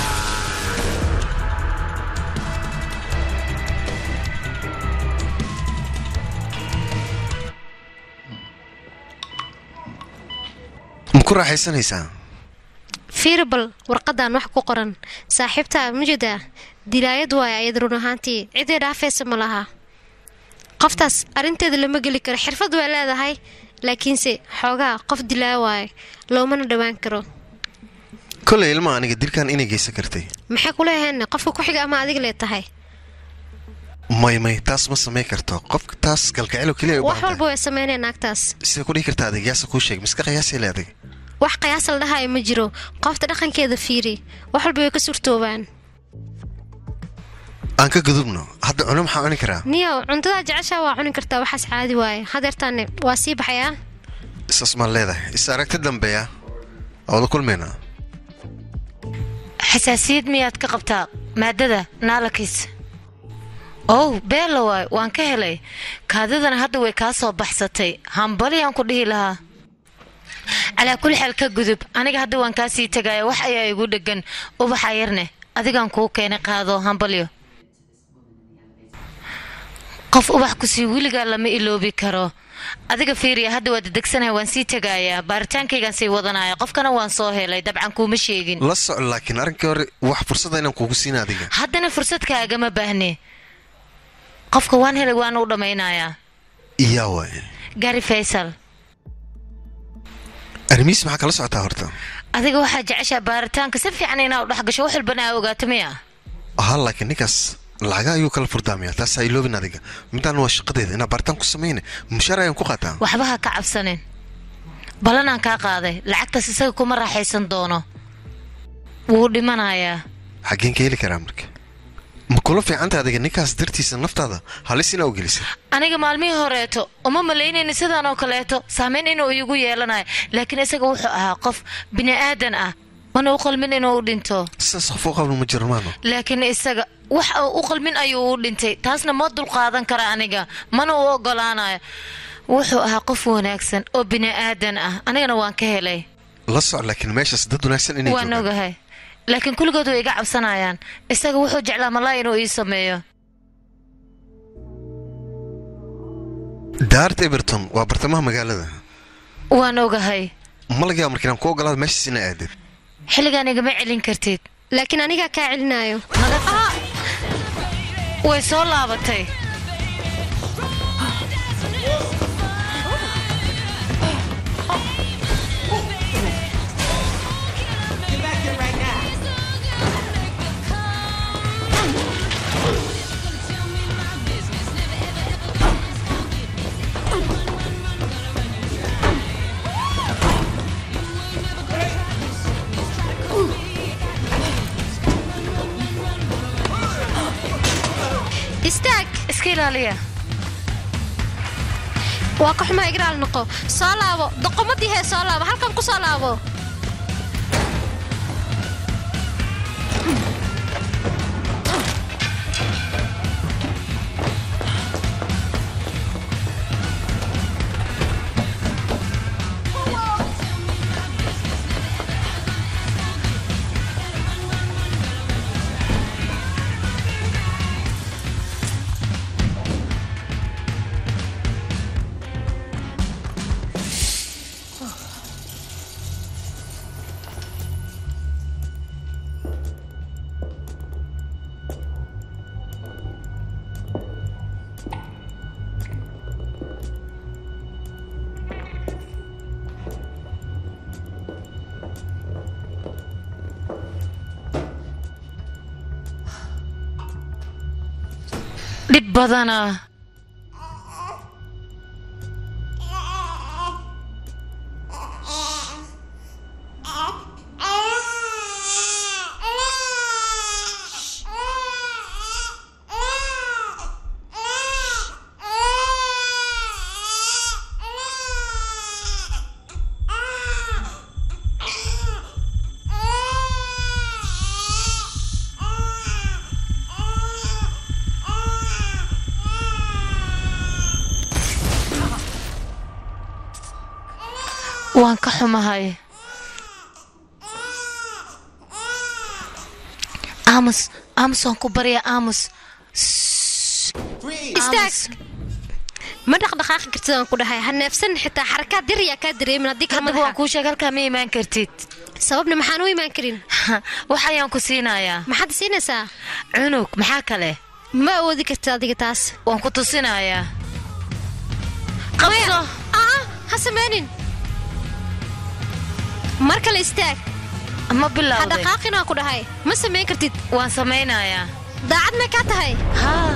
ma ku raaxaysanaysaa fiirbal warqadan wax ku qoran saaxiibtaa mujida dilaayad waaya ayad run ahaantii cidii dhaafaysa ma laha qoftaas arrinteeda lama geli karo xirfad waa leedahay laakiinse xoogaa qof dilaa waaye loomana dhowaan karo kolay ilma aniga dilkan inay geysan kartay maxay kuleeyahaynna qofka ku xiga ama adiga lee tahay may taas ma samayn karto qofka taas galgacelo keliya wax walba way samaynaya naagtaas sida ku dhihi kartaa adig yaasa kuu sheeg miska qiyaasay le adig wax qiyaas la dhahayo ma jiro qofta dhaqankeeda fiiri wax walba way ka surtoobaan aan ka gudubno hadda cuno maxaa cuni karaa niyow cuntada jeceshaa waa cuni kartaa waxaas caadi waaye hadeertaanne waa sii baxayaa isaas maan leedahay is aragti dambeeya wada kulmayna xasaasiyad miyaad ka qabtaa maadada naalakis beelo waay waan ka helay kaadidana hadda way kaa soo baxsatay hambaliyaan ku dhihi lahaa calaa kulli xaal ka gudub aniga hadda waan kaa sii tegaya wax ayaa igu dheggan ubaxa yarne adigaan kuu keenay qaado hambalyo qof ubax kusii weligaa lama iloobi karo adiga fiiriya hadda waa dedegsanahay waan sii tegayaa baaritaankaygaan sii wadanaya qofkana waan soo helay dabcan kuuma sheegin la soco laakiin arrinkii hore wax fursada inaan kuugu siina adiga haddana fursadkaagama baahne qofka waan helay waan u dhammaynayaa yaa waay gari faysal arrimiis maxaa kala socotaa horta adiga waxaa jeceshaa baaritaanka si fiican inaa u dhex gasho wax walbana aa ogaato miya laakiin ninkaas lacaga ayuu kala furdaamaya taas ha iloobin adiga midaan waa shaqadeeda inaa baaritaan ku samayne mushaar ayaan ku qaataa waxba ha ka cabsanin ballanaan kaa qaaday lacagtaas isaga kuma raaxaysan doono wuu dhimanayaa xaggeen ka heli karaa marka ma kula fiicanta adiga ninkaas dartiisa naftaada halis inaa u gelisa aniga maalmihii horeeto uma malaynayni sidaan oo kaleeto saamayn inuu iigu yeelanayo laakiin isaga wuxuu ahaa qof bini'aadan ah mana u qalmin inuu u dhinto sidaas qof u qalmin ma jiro maano laakiin isaga wax u qalmin ayuu u dhintay taasna ma dulqaadan kara aniga mana u ogolaanayo wuxuu ahaa qof wanaagsan oo bini'aadan ah anigana waan ka helay la soc laakiin meeshaas dad wanaagsan inay waan ogahay laakiin kulligood way iga cabsanayaan isaga wuxuu jeclaa malaa inuu ii sameeyo daarta eberton waa bartamaha magaalada waan ogahay ma laga yaaba markiinaan ku ogolaada meeshaas inaa aadid xilligaan igama celin kartid laakiin anigaa kaa celinaayo way soo laabatay istaag iska ilaaliya waa ka xumaa igraal noqo soo laabo doqomadii hee soo laabo halkan ku soo laabo dhib badana waan ka xumahay aamus waan ku barya aamus istaag ma dhaqdhaqaaqi kartid aan ku dhahay ha neefsan xitaa xarakaad yar yaa kaa dareemin haddii kale haddaba waan kuu sheeg halkaa ma imaan kartid sababna maxaan u imaan karin wax ayaan ku siinayaa maxaad siinaysaa cunug maxaa kale ma awoodi kartid adiga taas waan ku tusinayaa qabso ha sameynin mar kale istaag ma bilowday ha dhaqaaqinaa ku dhahay ma samayn kartid waan samaynayaa daacad may kaa tahay haa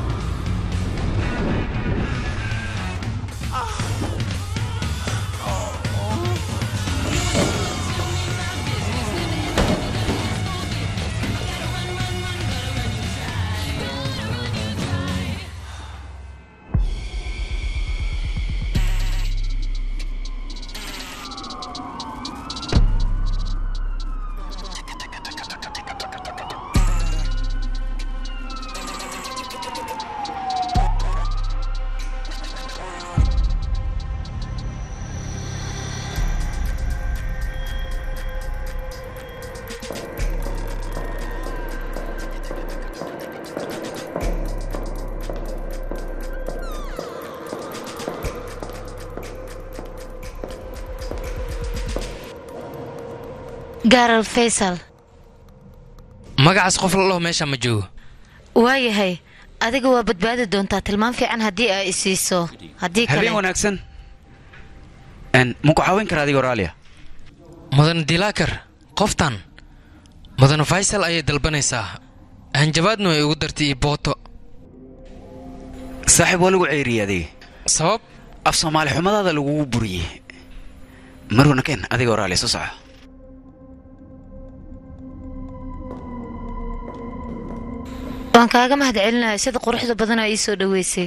gaaral faysal magacaas qof la dhaho meesha ma joogo waayahay adiga waa badbaadi doontaa tilmaan fiican haddii ay isiiso haddii kale habeen wanaagsan ma ku caawin kara adiga oraaliya mudan dilaakar qoftan mudan faysal ayay dalbanaysaa hanjabaadna way ugu dartay iyo booto saaxiib waa lagu ceyriyey adiga sabab af soomaali xumadaada lagugu buriyey marwana keen adiga oraaliya soo soco waan kaaga mahad celinahay sida quruxda badanaa ii soo dhoweysay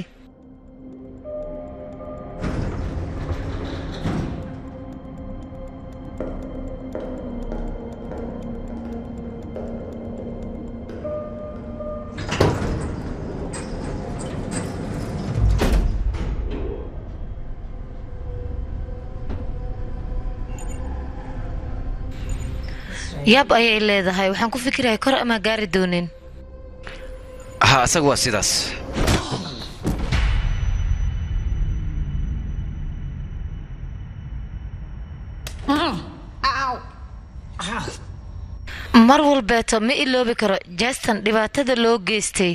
yaab ayay leedahay waxaan ku fikirahay kor ama gaari doonin ها أسقوا سيداس mar walbeeto ma iloobi karo jastan dhibaatada loo geystay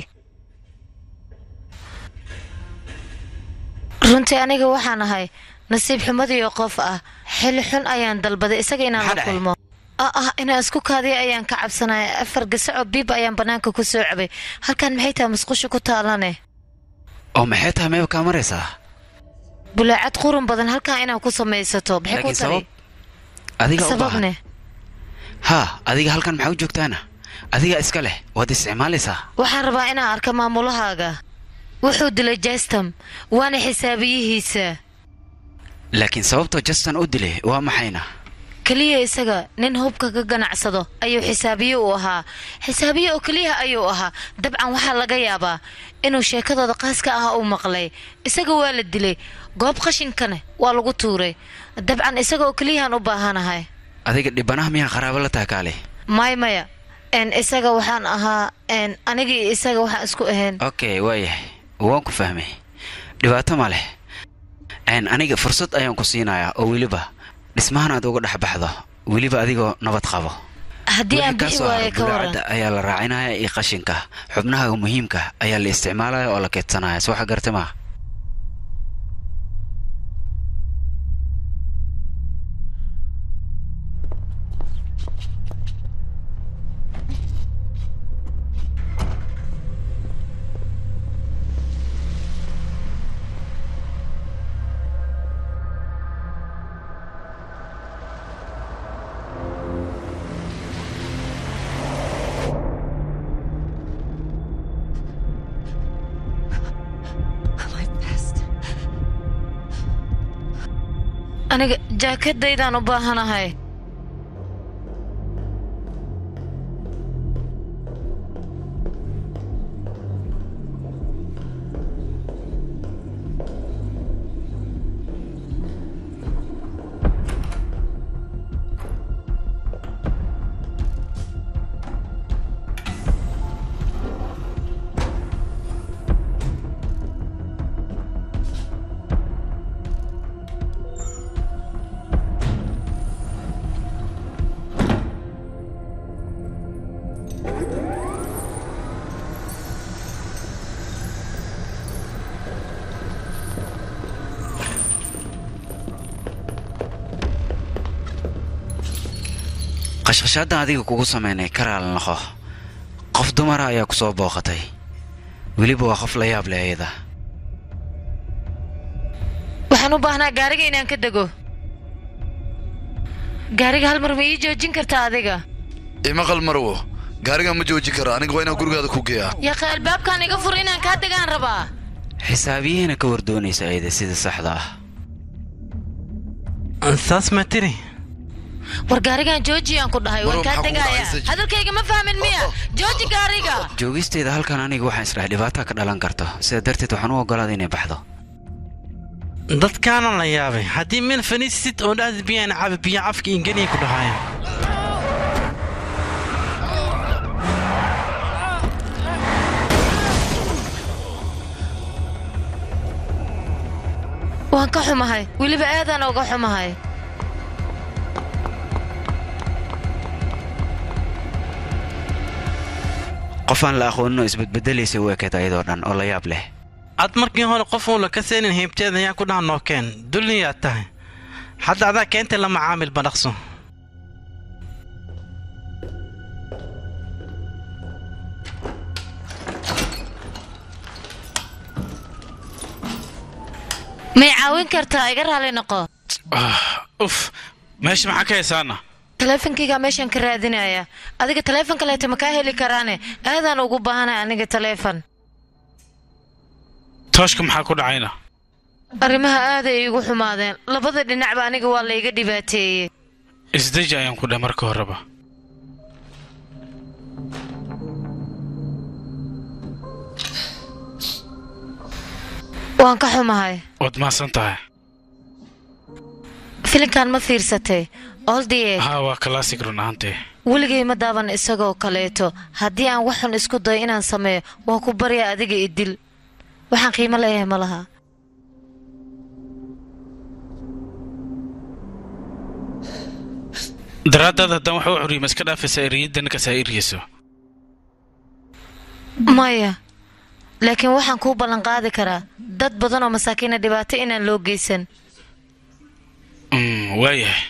runtii aniga waxaan ahay nasiib xumadii oo qof ah xilli xun ayaan dalbaday isaga inaan la kulmo inaan isku kaadiya ayaan ka cabsanaya 4 gasaco biib ayaan banaanka ku soo cabay halkan maxay tahay musqusha ku taalane oo maxay tahay meeb ka maraysaa bulaacad qurun badan halkan inaan ku samaysato maxay ku tahay adiga sababne ha adiga halkan maxaa u joogtaana adiga iska leh waad isticmaalaysaa waxaan rabaa inaan arko maamulahaaga wuxuu dilay Justin waana xisaabiyihiisa laakiin sababta Justin u dilay waa maxayna kaliya isaga nin hubka ka ganacsado ayuu xisaabiye u ahaa xisaabiye oo kaliya ayuu ahaa dabcan waxa laga yaabaa inuu sheekadooda qaaska ah uu maqlay isaga waa la dilay goob qashinkana waa lagu tuuray dabcan isaga oo kaliya aan u baahanahay adiga dhibanaha miyaa qaraabo la taakaale maya isaga waxaan ahaa aniga isaga waxaan isku ahayn okay waayahay waan ku fahmay dhibaato ma leh aniga fursad ayaan ku siinayaa oo weliba dhismahan aad uga dhaxbaxdo weliba adigoo nabad qabo haddii aan bixi waayo ka waran ayaa la raacinayaa iyo qashinka xubnaha muhiimka ayaa la isticmaalaya oo la keedsanaya soo waxa gartay ma aniga jaakadaydaan u baahanahay qashqashaada adiga kugu sameynay karaal naqo qof dumar ayaa ku soo booqatay weliba waa qof la yaab leh ayada waxaan u baahnaa gaariga inaan ka dego gaariga hal mar ma ii joojin kartaa adiga ima qalmarwo gaariga ma joojin karo aniga waa inaan gurigaada ku geeyaa yaqa albaabkaan iga fur inaan kaa degaan rabaa xisaabiyahana ka wardoonaysa ayada sida saxda ah saas ma tiri war gaarigan jooji aan ku dhahay waan ka tagaya hadalkayga ma fahmin miya jooji gaariga joogisteeda halkan aniga waxaan israa dhibaato ka dhalan karto sida darteed waxaan u ogolaaday inay baxdo dadkaana la yaabay haddii meel faniisid oo dhaad biyaan caabi biyo afka ingeniya ku dhahayaan waan ka xumahay weliba aadaan uga xumahay qofaan la aqooninoo isbedbedelaysa u ekeed ayadoo dhan oo la yaab leh ad markii hore qof uun la ka seenin heybteeda ayaan ku dhaha nookeen dulniyaad tahay hadda adaa keentay la macaamil badhaqso may caawin kartaa iga raali noqo uf meesha maxaa ka haysaana taleefankayga meeshaan ka raadinaya adiga taleefan kaleeta ma kaa heli karaane aadaan ugu baahanay aniga taleefan tooshka maxaa ku dhacayna arrimaha aaday iigu xumaadeen labada dhinacba aniga waa la iga dhibaateeyey isdeji ayaan ku dhahay marka horeba waan ka xumahay waad mahadsan tahay filinkan ma fiirsatay oldiye haa waa classic run ahaantee weligay ma daaban isagoo kaleeto haddii aan wax xun isku dayo inaan sameeyo waa ku barya adiga i dil waxaan qiimo leeyahay ma laha daraaddaad haddaan wax u xuriima iska dhaafaysa eriyadda ninkaas ay eriyeyso maya laakiin waxaan kuu ballan qaadi karaa dad badan oo masaakiina dhibaato inaan loo geysan waayahay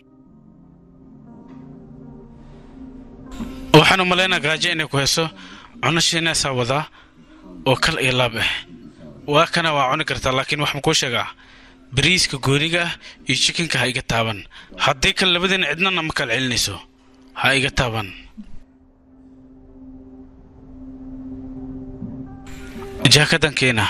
waxaan u malaynaa gaajo inay ku hayso cunno shiinaysaa wadaa oo kal iyo laab ah waa kana waa cuni kartaa laakiin wax ma kuu sheegaa bariiska gooniga ah iyo jikinka ha iga taaban haddii kale labadiina cidnana ma kala celinayso ha iga taaban jaakadankeena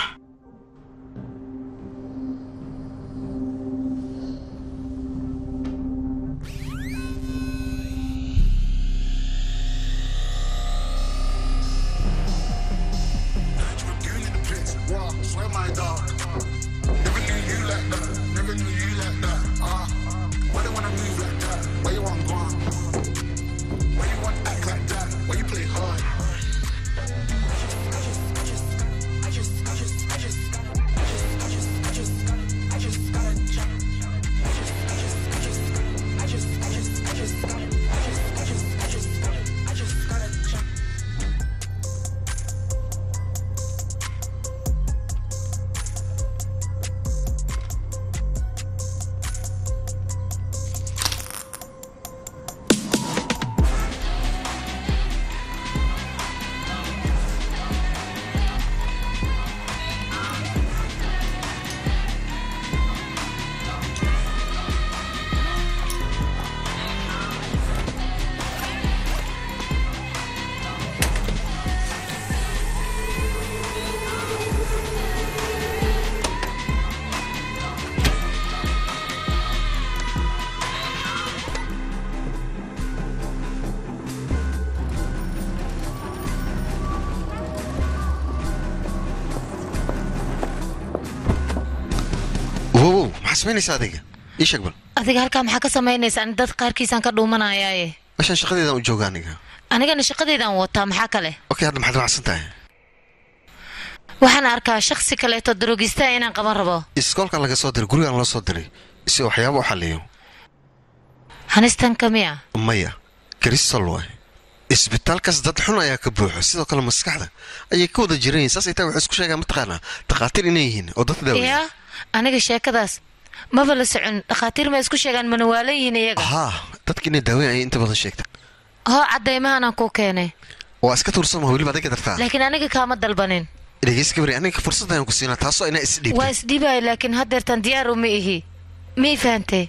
سمينيس هذيك ايش اقبل adiga halkaa maxaa ka samaynaysaa ani dad qaarkiisaan ka dhuumanayaaye عشان shaqadeedan u jooga anigana shaqadeedan wataa maxaa kale okay hadda maxaad macsan tahay waxaan arkaa shakhsi kaleeto darogista inaan qaban rabo iskoolka laga soo diray gurigan loo soo diray si waxyaabo u xaliyo hanistan kamiya maya crystal way isbitaalkaas dad xun ayaa ka buuxo sidoo kale maskaxda ayay ka wada jireen saas ay taa wax isku sheegaan mataqaana dhaqaatiir inay yihiin oo dad daaweeya aniga sheekadaas maba la socon dhaqaatiir ma isku sheegaan manawaalan yihiin iyaga dadkii inay daaweyn ay inta badan sheegta cadaymahan aan ku keenay waa iska tuursama weliba adiga dartaa laakiin aniga kaama dalbanin dhegeyska bari aniga fursad ayaan ku siinaa taasoo inaa isdhiibtay waa isdhiibay laakiin haddeertan diyaar uma ihi ma fahantay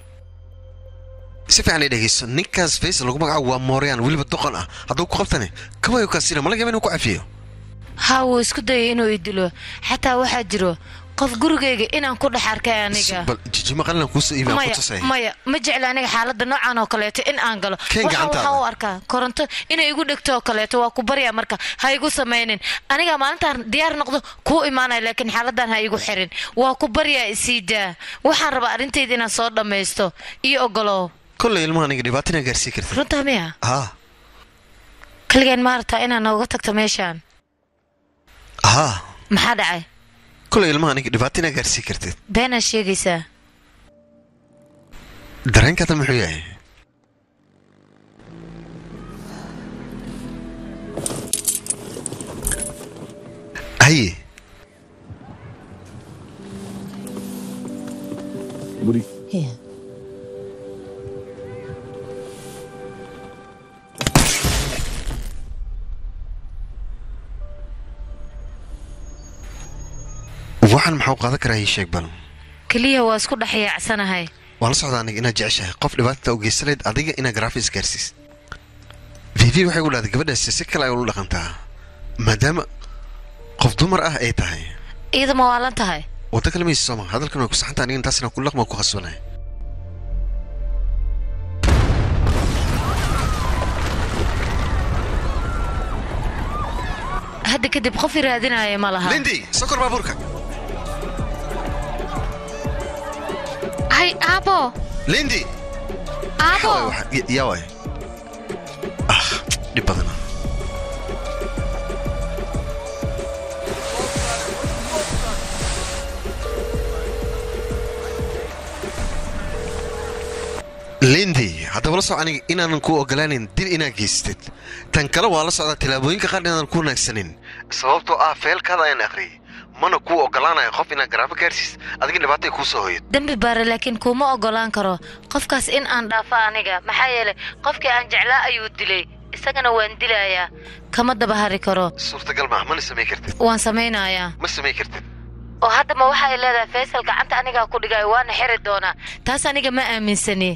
si fiican dhegeyso ninkaas face lagu magacaabo waa Moorian weliba doqon ah hadduu ku qabtane kawayo ka sina malaga inuu ku cafiyo wuu isku dayay inuu idilo xataa waxaa jiro qof gurigayga inaan ku dhex arkay aniga bal jijima qalin ku soo iibaan ku tusay maya ma jecla aniga xaaladda noocan oo kaleeto in aan galo waxaan u arkaa koronto inay igu dhigto oo kaleeto waa ku baryaa marka ha igu samaynin aniga maalintaan diyaar noqdo ku imaanay laakiin xaaladdan ha igu xirin waa ku baryaa isiidaa waxaan rabaa arintayda inaan soo dhammaysto iyo ogolo kulay ilmaha aniga dhibaatina gaarsiin kartaa runtaa miya kaligaan maarta inaan nooga tagto meeshaan maxaa dhacay كل ilmaha aniga dhibaatina gaarsiin kartid beena sheegaysaa dareenkada muxuu yahay haye buri waxaan maxuu qaadan karaa sheeg bal kaliya waa isku dhaxyaacsanahay waan socdaa aniga inaad jeceshahay qof dhibaatada u geysanayd adiga inaad graphics gaarsiis vivi waxay u dhahday gabadhaasi si kale ay u dhaqantaa maadaama qof dumar ah ay tahay iyada ma waalan tahay wada kale ma isoo hadalkan way ku saxantaa aniga intaasina ku laqma ku khasbanay hadda kadib qof raadinaya ma laha lindi sokor baabuurka هاي أبو ليندي أبو يا واي دي بدنا ليندي هذا ولا صو عني إن أنا نكون أقلانين دين إنا جيستد تنكلا ولا صو تلابوين كخان إن نكون نكسنين سببتو فيل كذا إن أخري mana ku ogolaanayo qof ina graphic artist adiga dhibaatay ku soo hoyid dambi baare laakiin kuma ogolaan karo qofkaas in aan dhaafo aniga maxaa yeelay qofkii aan jeclaa ayuu dilay isagana waan dilayaa kama daba hari karo suurtagal ma ma sameey kartid waan sameynayaa ma sameey kartid oo hadda ma waxa ay leedahay Faisal gacanta aniga ku dhigay waana xiri doonaa taas aniga ma aaminsani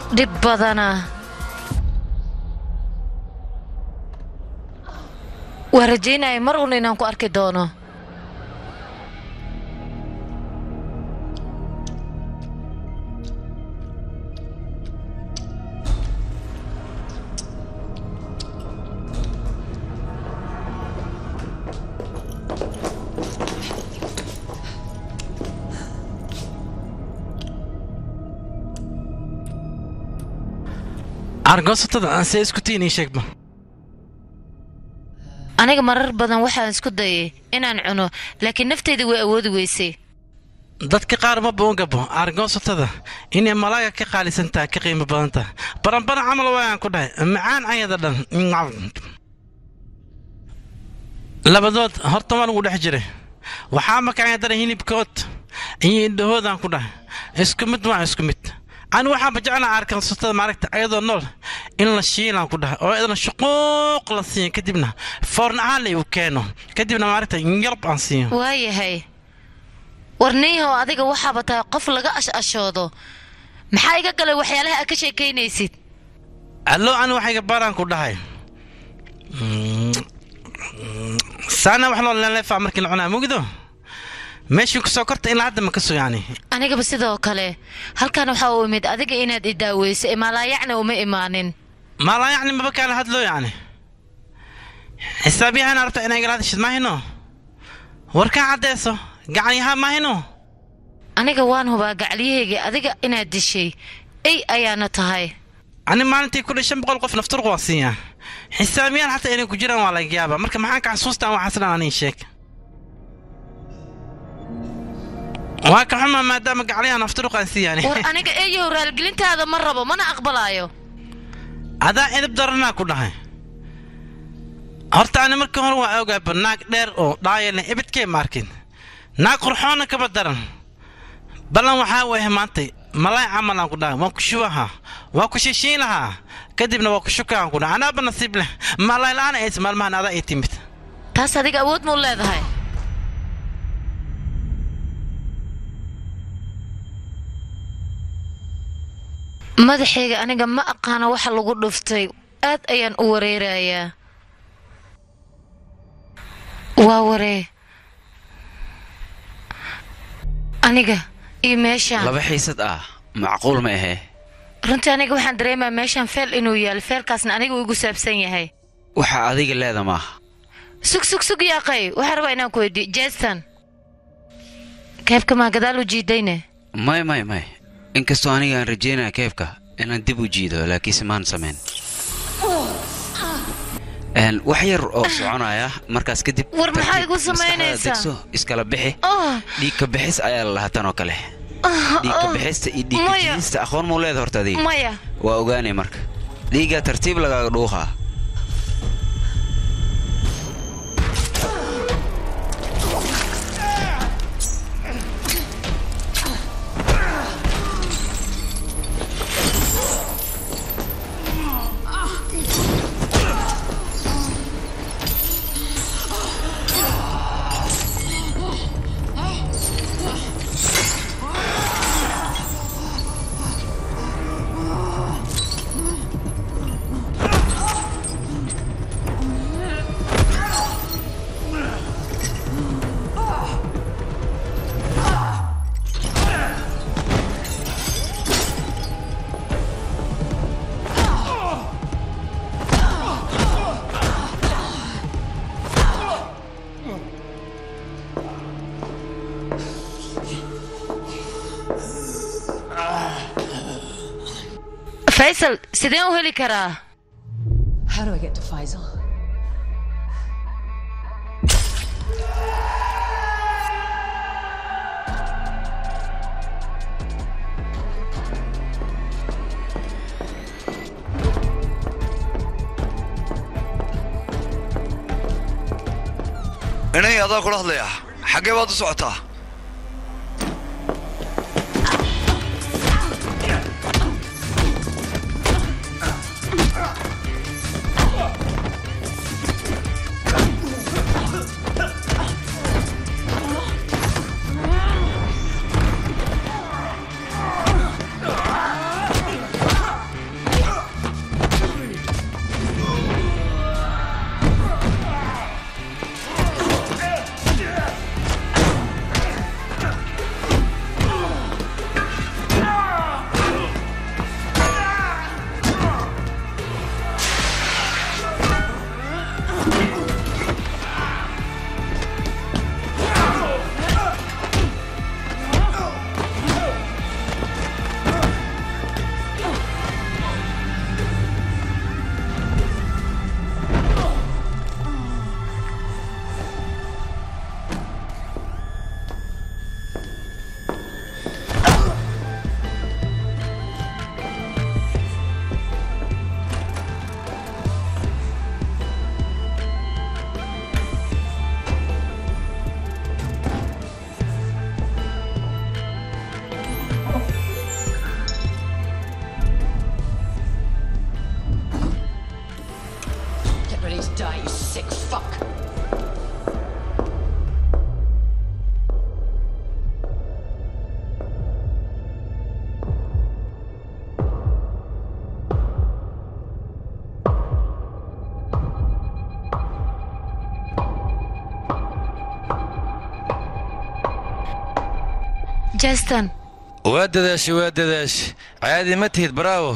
dhib badana waa rajaynaya mar uun inaan ku arki doono argoosatada aan see isku tiinii sheegma aniga marar badan waxaan isku dayay inaan cuno laakiin naftayda way awoodi weysay dadka qaar ma boongabo argoosatada inay malaaga ka qaalisantaha ka qiimo badanta baranbaran camal waayaan ku dhahay macaan ayada dhan labadood horta waan ugu dhex jiray waxaa makacaya dara hilibkood iyo indhahoodaan ku dhahay isku mid waa isku mid أنا واحد بجعنا عاركان صوتها معركة أيضا نول إن الشيء لان كده أو أيضا شقوق للصين كدبنا فرن عالي وكانوا كدبنا معركة ينقرب عن صين واي هاي ورنيه وأذيك وحبتها قفل جاش أشوده محايقة قال وحيالها أكشي كينيسيت ألو أنا واحد جباران كده هاي سنة وحنا لا نفع مركن العناء مو كده ماشي كسوكرت إلى عدم كسو يعني أنا قبل سيدا وكله هل كانوا حاومد أذيك إن الدواويس ما لا يعني وما إيمانين ما لا يعني ما بكى هاد له يعني حسابي أنا عرفت أنا قرأت شد ما هنا وركان عدسه قعني ها ما هنا أنا جوان هو قاعليه أذيك إن الدشي أي أنا تهاي أنا ما أنتي كل شيء بقول قف نفترق وصية حسابي أنا حتى إني كجيران ولا إجابة مركب معاك عصوصة أو حسنا أنا شيك واك حما ما دامك عليها نفترق أنسي يعني وأنا كأيه ورالجلنت هذا مرة ما أنا أقبل أيوه هذا إذا بدرنا كلها هرت أنا مركب هو أوجب ناك دير أو ضايل إبت كي ماركين ناك روحنا كبدرن بلان وحاوي همانتي ملاي عملنا كلها وكشوها وكشيشينها كدبنا وكشوكا كلها أنا بنصيب له ملاي الآن اسم المهن هذا يتمت تصدق أود مولا هاي madaxayga aniga ma aqaana waxa lagu dhuftay aad ayaan u wareerayaa waa waree aniga iyo meeshaan laba xiisad ah macquul ma ahe runtii aniga waxaan dareemaa meeshaan feel inuu yaal feelkaasna aniga uu igu saabsan yahay waxa adiga leeda maaha sug yaaqay waxaan rabaa inaan ku weydiiyo jeestan keebka maa gadaal u jiidayne may inkastoo aniga aan rajeynaya keebka inaan dib u jiido laakiinse maan samayn wax yar oo soconaya markaas kadib war maxaa igu samaynaysaa iskala bixi dhiig ka bixis ayaa la lahaa tan oo kale dhiig ka bixista iyo dhiig ka jiidista aqoon muu leedahay horta adiga maya waa ogaanay marka dhiigga tartiib lagaaga dhuuqaa Faisal, sideen u heli karaa? How do I get to Faisal? inay adaa kula hadlaya xagee baad u socotaa Justin. waa dadaash caadi ma tihid bravo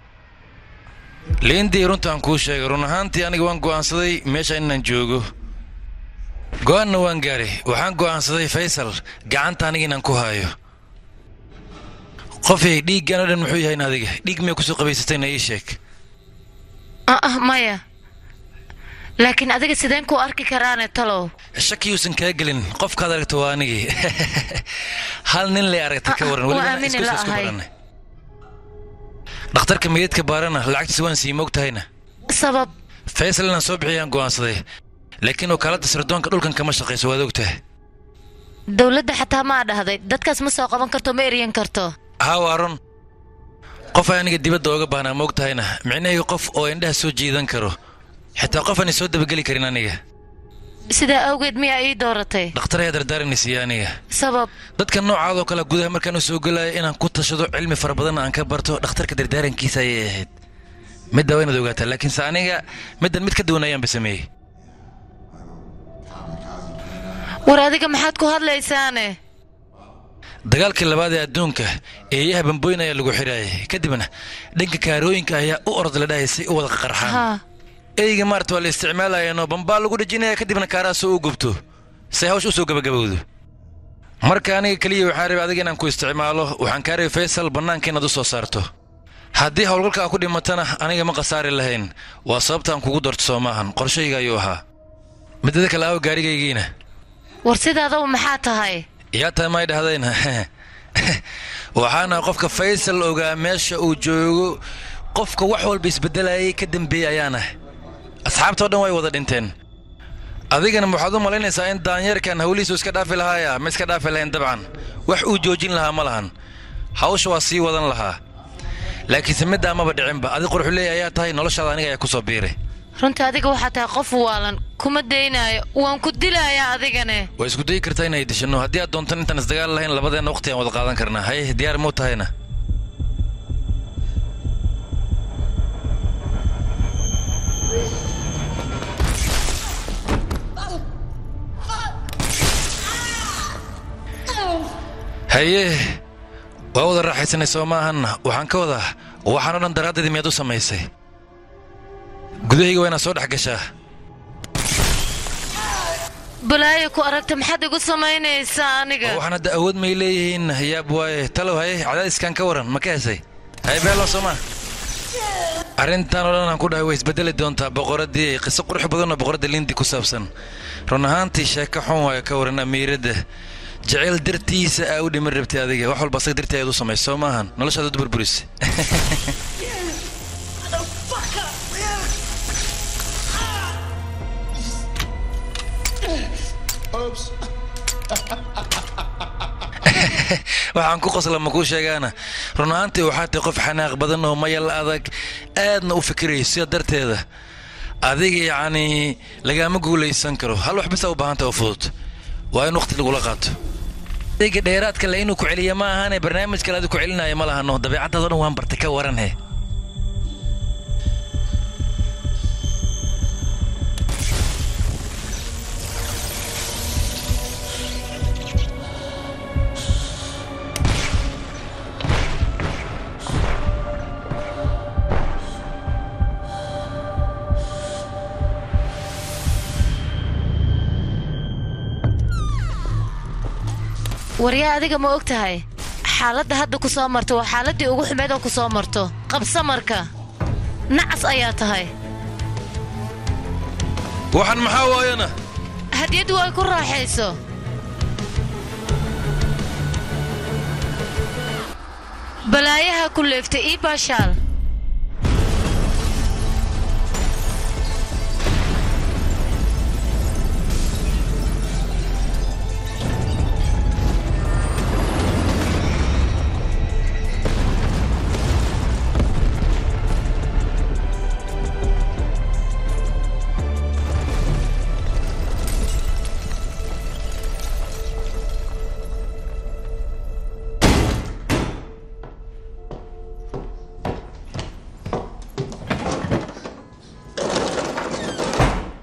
Lindy runtaan kuu sheegay run ahaantii aniga waan go'aansaday meesha inaan joogo go'aanna waan gaaray waxaan go'aansaday Faisal gacanta aniga inaan ku hayo qofay dhiiggan oo dhan muxuu yahay adiga dhiig ma ku soo qabaysatayna ii sheeg maya laakiin adiga sideen ku arki karaan talow shaki uusan ka gelin qofkaad aragto waa anigi hal nin la aragtay ka waran waliba isku baranay dhakhtarka meedka baarana lacagtiisa waan sii moogtahayna sabab Faisal inaan soo bixiyaan go'aansaday laakiin wakaaladda sirdoonka dhulkan kama shaqeyso waad ogtahay dawladda xataa ma dhahday dadkaas ma soo qaban karto ma eriyan karto haawaron qof aniga dibadda uga baahnaa moogtahayna micnaheedu qof oo indhaha soo jiidan karo xitaa qof aan soo dabageli karin aniga sidaa awgeed miyaa ii dooratay dhakhtar ayaa dardaaranaysiiya aniga sabab dadka noocaadoo kale gudaha markaan u soo gelayo inaan ku tashado cilmi fara badan aan ka barto dhakhtarka dardaarankiisa ayay ahayd midda waa inaad ogaataa laakiinse aniga middan mid ka duwan ayaanba sameeyey war adiga maxaad ku hadlaysaane dagaalkii labaad ee adduunka eeyaha bambooyin ayaa lagu xidhaayay kadibna dhanka kaarooyinka ayaa u orod la dhahayay si u wada qarxaan eyga maarta waa la isticmaalayeenoo bambaa lagu dhajinaya kadibna kaaraasoo u gubto si hawsh u soo gabagabowdo marka aniga keliya waxaan rabay adiga inaan ku isticmaalo waxaan kaa rabay Faisal bannaanka inaad u soo saarto haddii howlgalka ku dhimatana aniga ma qasaari lahayn waa sababta aan kugu doorto soo maahan qorshayga ayuu ahaa midada kale aawo gaarigaygiina war sidaadaba maxaa tahay yaa tahay may dhahdeen waxaana qofka Faisal ogaa meesha uu joogo qofka wax walba isbedelayay ka dambeeyay ayaana asxaabtoo dhan way wada dhinteen adigana waxaad u malaynaysaa in daanyarkan hawliisu iska dhaafi lahaaya ma iska dhaafi lahayn dabcan wax uu joojin lahaa ma lahan hawsha waa sii wadan lahaa laakiinse middaa maba dhicinba adi qurxuleey ayaa tahay noloshaada aniga ayaa ku soo biiray runta adiga waxaa tahay qof waalan kuma daynaayo waan ku dilayaa adigane waa isku dayi kartaa inay dishanno haddii aad doontan intaan isdagaal lahayn labadeenna waqti aan wada qaadan karnaa haye diyaar muu tahayna haye waa wada raaxaysanay soo maahan waxaan ka wadaa waxaan oo dhan daraaddeedii miyaad u samaysay gudahayga waa inaad soo dhex gashaa balaayo ku aragta maxaad igu samaynaysaa aniga waxaan hadda awood may leeyihiin yaab waaye talow haye cadaadiskan ka waran ma ka hesay haye beelo soomaa arrintan oo dhan aan ku dhahay way isbedeli doontaa boqoraddii qiso qurux badan oo boqoradda Lindy ku saabsan run ahaantii sheeko xun waayo ka waran amiiradda jacayl dartiisa aa u dhiman rabtay adiga wax walba asaga dartii ayaad u samaysay soo maahan noloshaada u burburis waxaan ku qosla ma kuu sheegaana run ahaantii waxaa tahay qof xanaaq badan oo mayal adag aadna u fikirayay sida darteeda adiga yacni lagaama guulaysan karo hal wax basa u baahanta oo fudud waa in waqti lagula qaato adiga dheeraadka le inuu ku celiya ma ahaane barnaamij kale adi ku celinaya ma lahano dabeecaddaada dhan waan bartay ka waranhe waryaa adiga ma og tahay xaaladda hadda ku soo marto waa xaaladdii ugu xumeed oo ku soo marto qabsa marka nacas ayaa tahay waxaan maxaa waayana hadiyaddu ay ku raaxayso balaayaha ku leeftay ii baashaal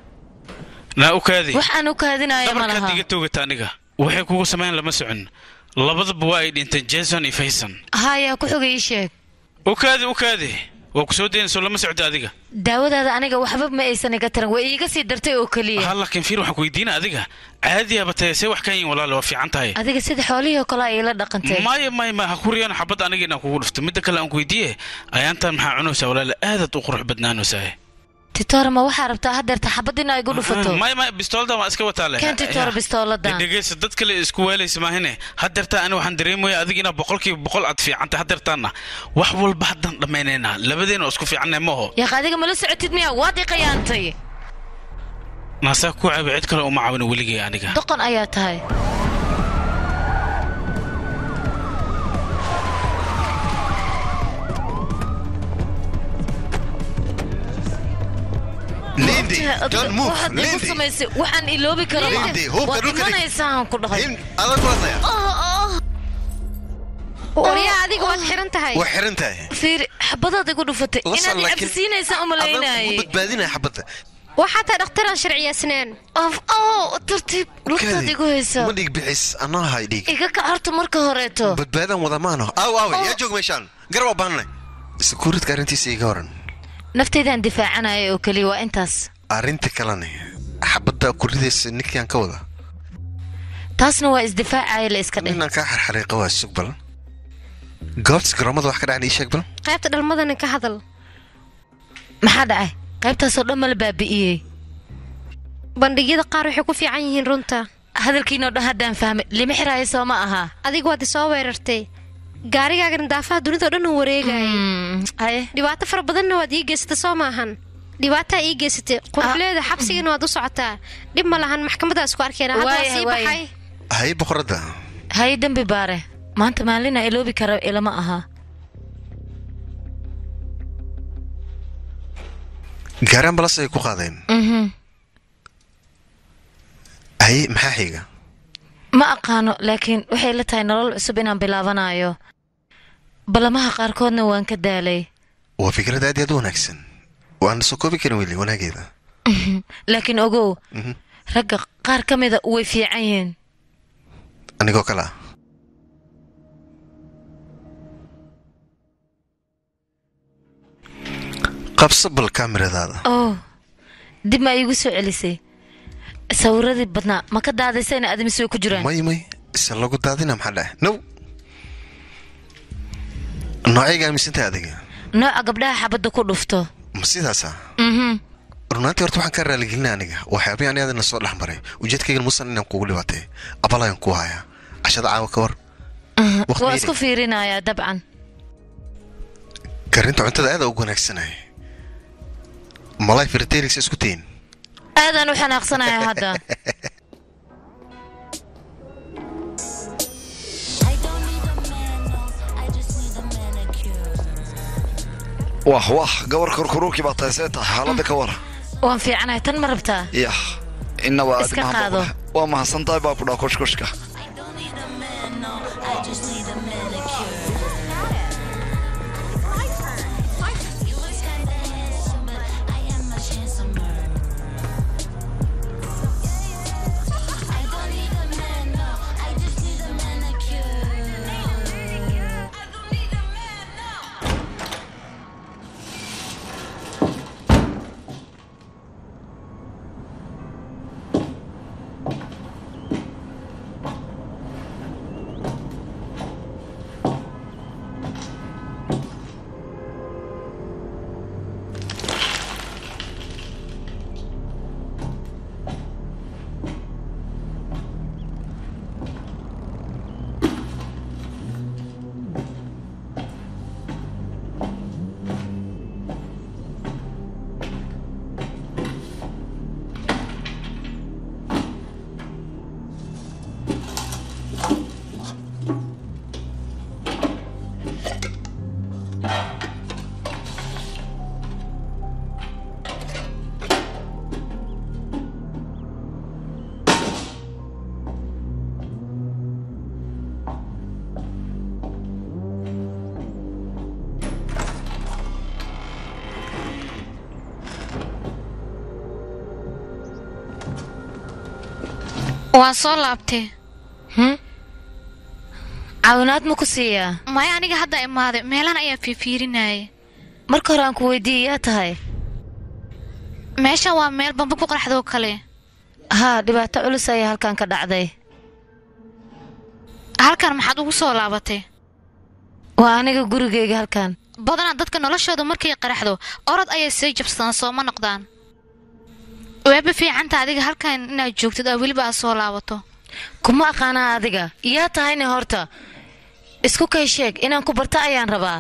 naa u kaadi waxaan u kaadinayaa malaha dabarkaad iga toogata aniga waxay kugu samayn lama socon labadaba waa ay dhinteen jason iyo faysan haya ku xogay ii sheeg ukaadi waa ku soo daynayso lama socdo adiga daawadaada aniga waxba ma aysan iga taran way iiga sii dartay oo kaliya laakiin fiir waxaan ku weydiina adiga caadiyaaba tahay see wax ka yiin walaal waa fiican tahay adiga sida xoolihii kale ay la dhaqantay maya ha ku riyaan xabad aniga inaan kugu dhufto midda kale aan ku weydiiye ayaantan maxaa cunaysaa walaal aadaad u qurux badnaanaysaa titoor ma waxaa rabtaa hadeerta xabad in ay igu dhufato maya bistoolada waa iska wataa leh kan titoor bistoolada dhegeysa dad kale isku weelaysa maahine hadeerta ani waxaan dareemayaa adiga inaa 100% ad fiicanta hadeertaana wax walba haddaan dhammaynaynaa labadeena isku fiicannay maaho yaa adiga mala socotid miya waad iqayaantay naasaa ku caabi cid kale uma caawin weligay aniga doqon ayaa tahay Lindy, don't move. Lindy. waxaan iloobi karaa. Lindy, hubka dhulka dhig. Imanaysaa ku dhahay. Adag wadaya. Oriya adiga waad xiran tahay. Waa xiran tahay. Fiir, xabadaad igu dhufatay. Inaad cabsiinaysa uma leeyahay. Adag badbaadinay xabada. Waxa taa dhakhtar sharciyeysneen. Tartiib lugtaad igu haysa. Ma dhig bixis anaa hay dhig. Iga ka horta marka horeeto. Badbaadan wada maano. Yaa joog meeshaan. Garab baanay. Security garantiisa iga horan. naftaydan difaacanayo oo kaliya waa intaas arinta kalena xabada kuridaysa ninkan ka wada taasna waa isdifaacay la iska dhigay ninka xarxariiqa waa sugbal goobta garoomada wax ka dhacay sheeg bal qaybta dhalmadana ka hadal maxaa dhacay qaybtaas oo dhan ma la baabi'iyay bandhigyada qaar waxay ku fiican yihiin runta hadalkiina dhan hadaan fahmay lima xiraayo soo ma aha adigu waad soo weerartay gaarigaaga daafaha dunida dhan uu wareegay dhibaato fara badanna waad ii geysatay soo maahan dhibaato ii geysatay qurxleeda xabsigana waad u socotaa dhib ma lahan maxkamadaas ku arkeenaa hadda sii baxay hay boqorada hay dambi baare maanta maalina iloobi kara ilama aha garan balas ay ku qaadeen hay maxaa xiga ma aqaano laakiin waxay la tahay nolol cusub inaan bilaabanayo balamaha qaarkoodna waan ka daalay waa fikrad aad u wanaagsan waan soo koobi karin weli wanaageeda laakiin ogow ragga qaar ka mida way fiican yihiin anigoo kale qabso bal kaamiradaada dib ma iigu soo celisay sawiradii badnaa ma ka daadaysayna admis way ku jiraan may isa lagu daadina maxaa dhahay now noocayga aaminsantahay adiga nooca gabdhaha xabadda ku dhufto ma sidaasa runaantii horta waxaan ka raaligelinaa aniga waxyaabihii ani adina soo dhex maray ujeedkaygan musan inaan kugu dhibaatay abalayaan ku hayaa cashada caawa ka war waa isku fiirinayaa dabcan karinta cuntada aada ugu wanaagsanay malay firiteerix isku tayin aadaan u xanaaqsanayaa hadda wah gabar korkuruurkii baa tahay see tahay xaaladda ka wara waan fiicanahay tan ma rabtaa yah innaba iska qaado waa mahadsan tahay baa ku dhaa koshkoshka waa soo laabtay caawinaad ma ku siiyaa maya aniga hadda imaaday meelan ayaa fiirinayay marka hore aan ku weydiiyey yaa tahay meesha waa meel bamba ku qaraxdo kale haa dhibaato culus ayaa halkan ka dhacday halkan maxaad ugu soo laabatay waa aniga gurigeyga halkan badanaa dadka noloshooda markay qaraxdo orod ayay sii jabsadaan soo ma noqdaan weeba fiicanta adiga halkan inaad joogtid oo weliba aad soo laabato kuma aqaanaa adiga yaa tahayna horta isku kay sheeg inaan ku barta ayaan rabaa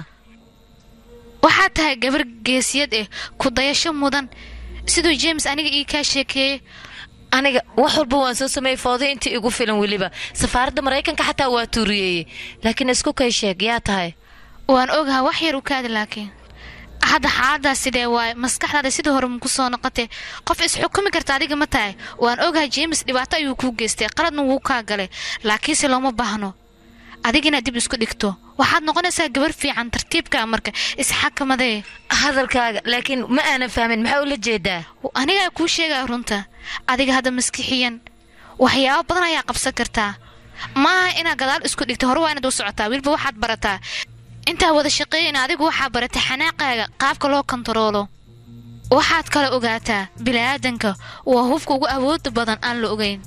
waxaad tahay gabar geesiyad ku dayasho mudan siduu James aniga ii ka sheekeeyay aniga wax walba waan soo sameeyay fooday intii igu filan weliba safaaradda Mareykanka xataa waa tuuriyay laakiin isku kay sheeg yaa tahay waan ogahay wax yar u kaadi laakiin hadda xaalada sidee waay maskaxdaada sidoo hore ku soo noqotay qof is xukumi karta adiga ma tahay waan ogahay James dhibaato ayuu ku geystay qaladna wuu ka galay laakiin si looma baahno adigina dib isku dhigto waxaad noqonaysaa gabar fiican tartiibka marka isxakamadee hadalkaaga laakiin ma aanan fahmin maxaa ula jeedaa aniga ku sheegay runta adiga hadda maskixiyan waxyaabo badan ayaa qabsan kartaa ma ina gadaal isku dhigto hore waa inaad u socotaa wilba waxaad barataa inta wada shaqeeyna adigu waxa baratay xanaaqaaga qaabka loo kontaroolo waxaad kala ogaataa bilaadanka waa hubka ugu awood badan aan la ogeyn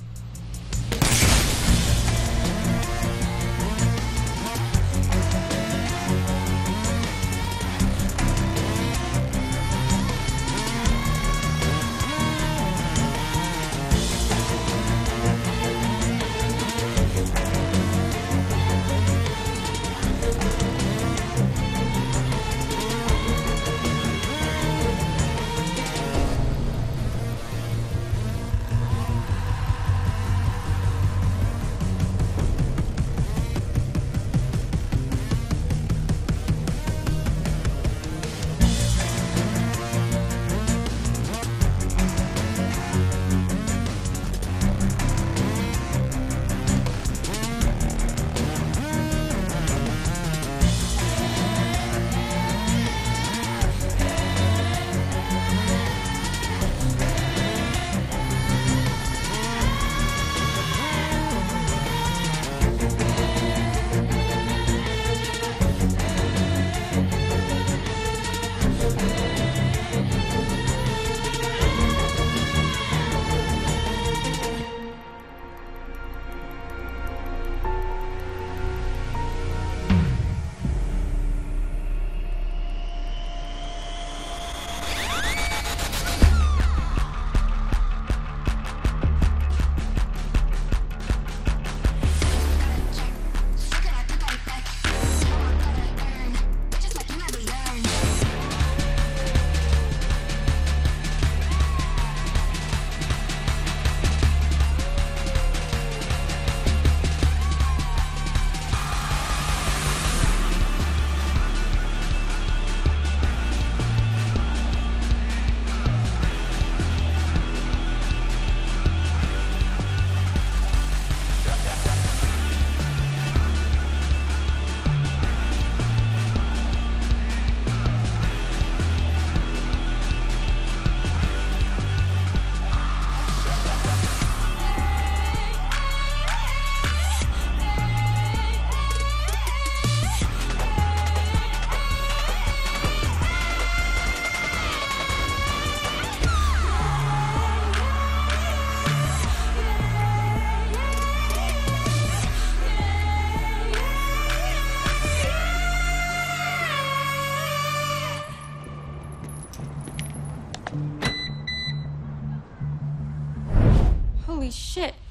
Holy shit.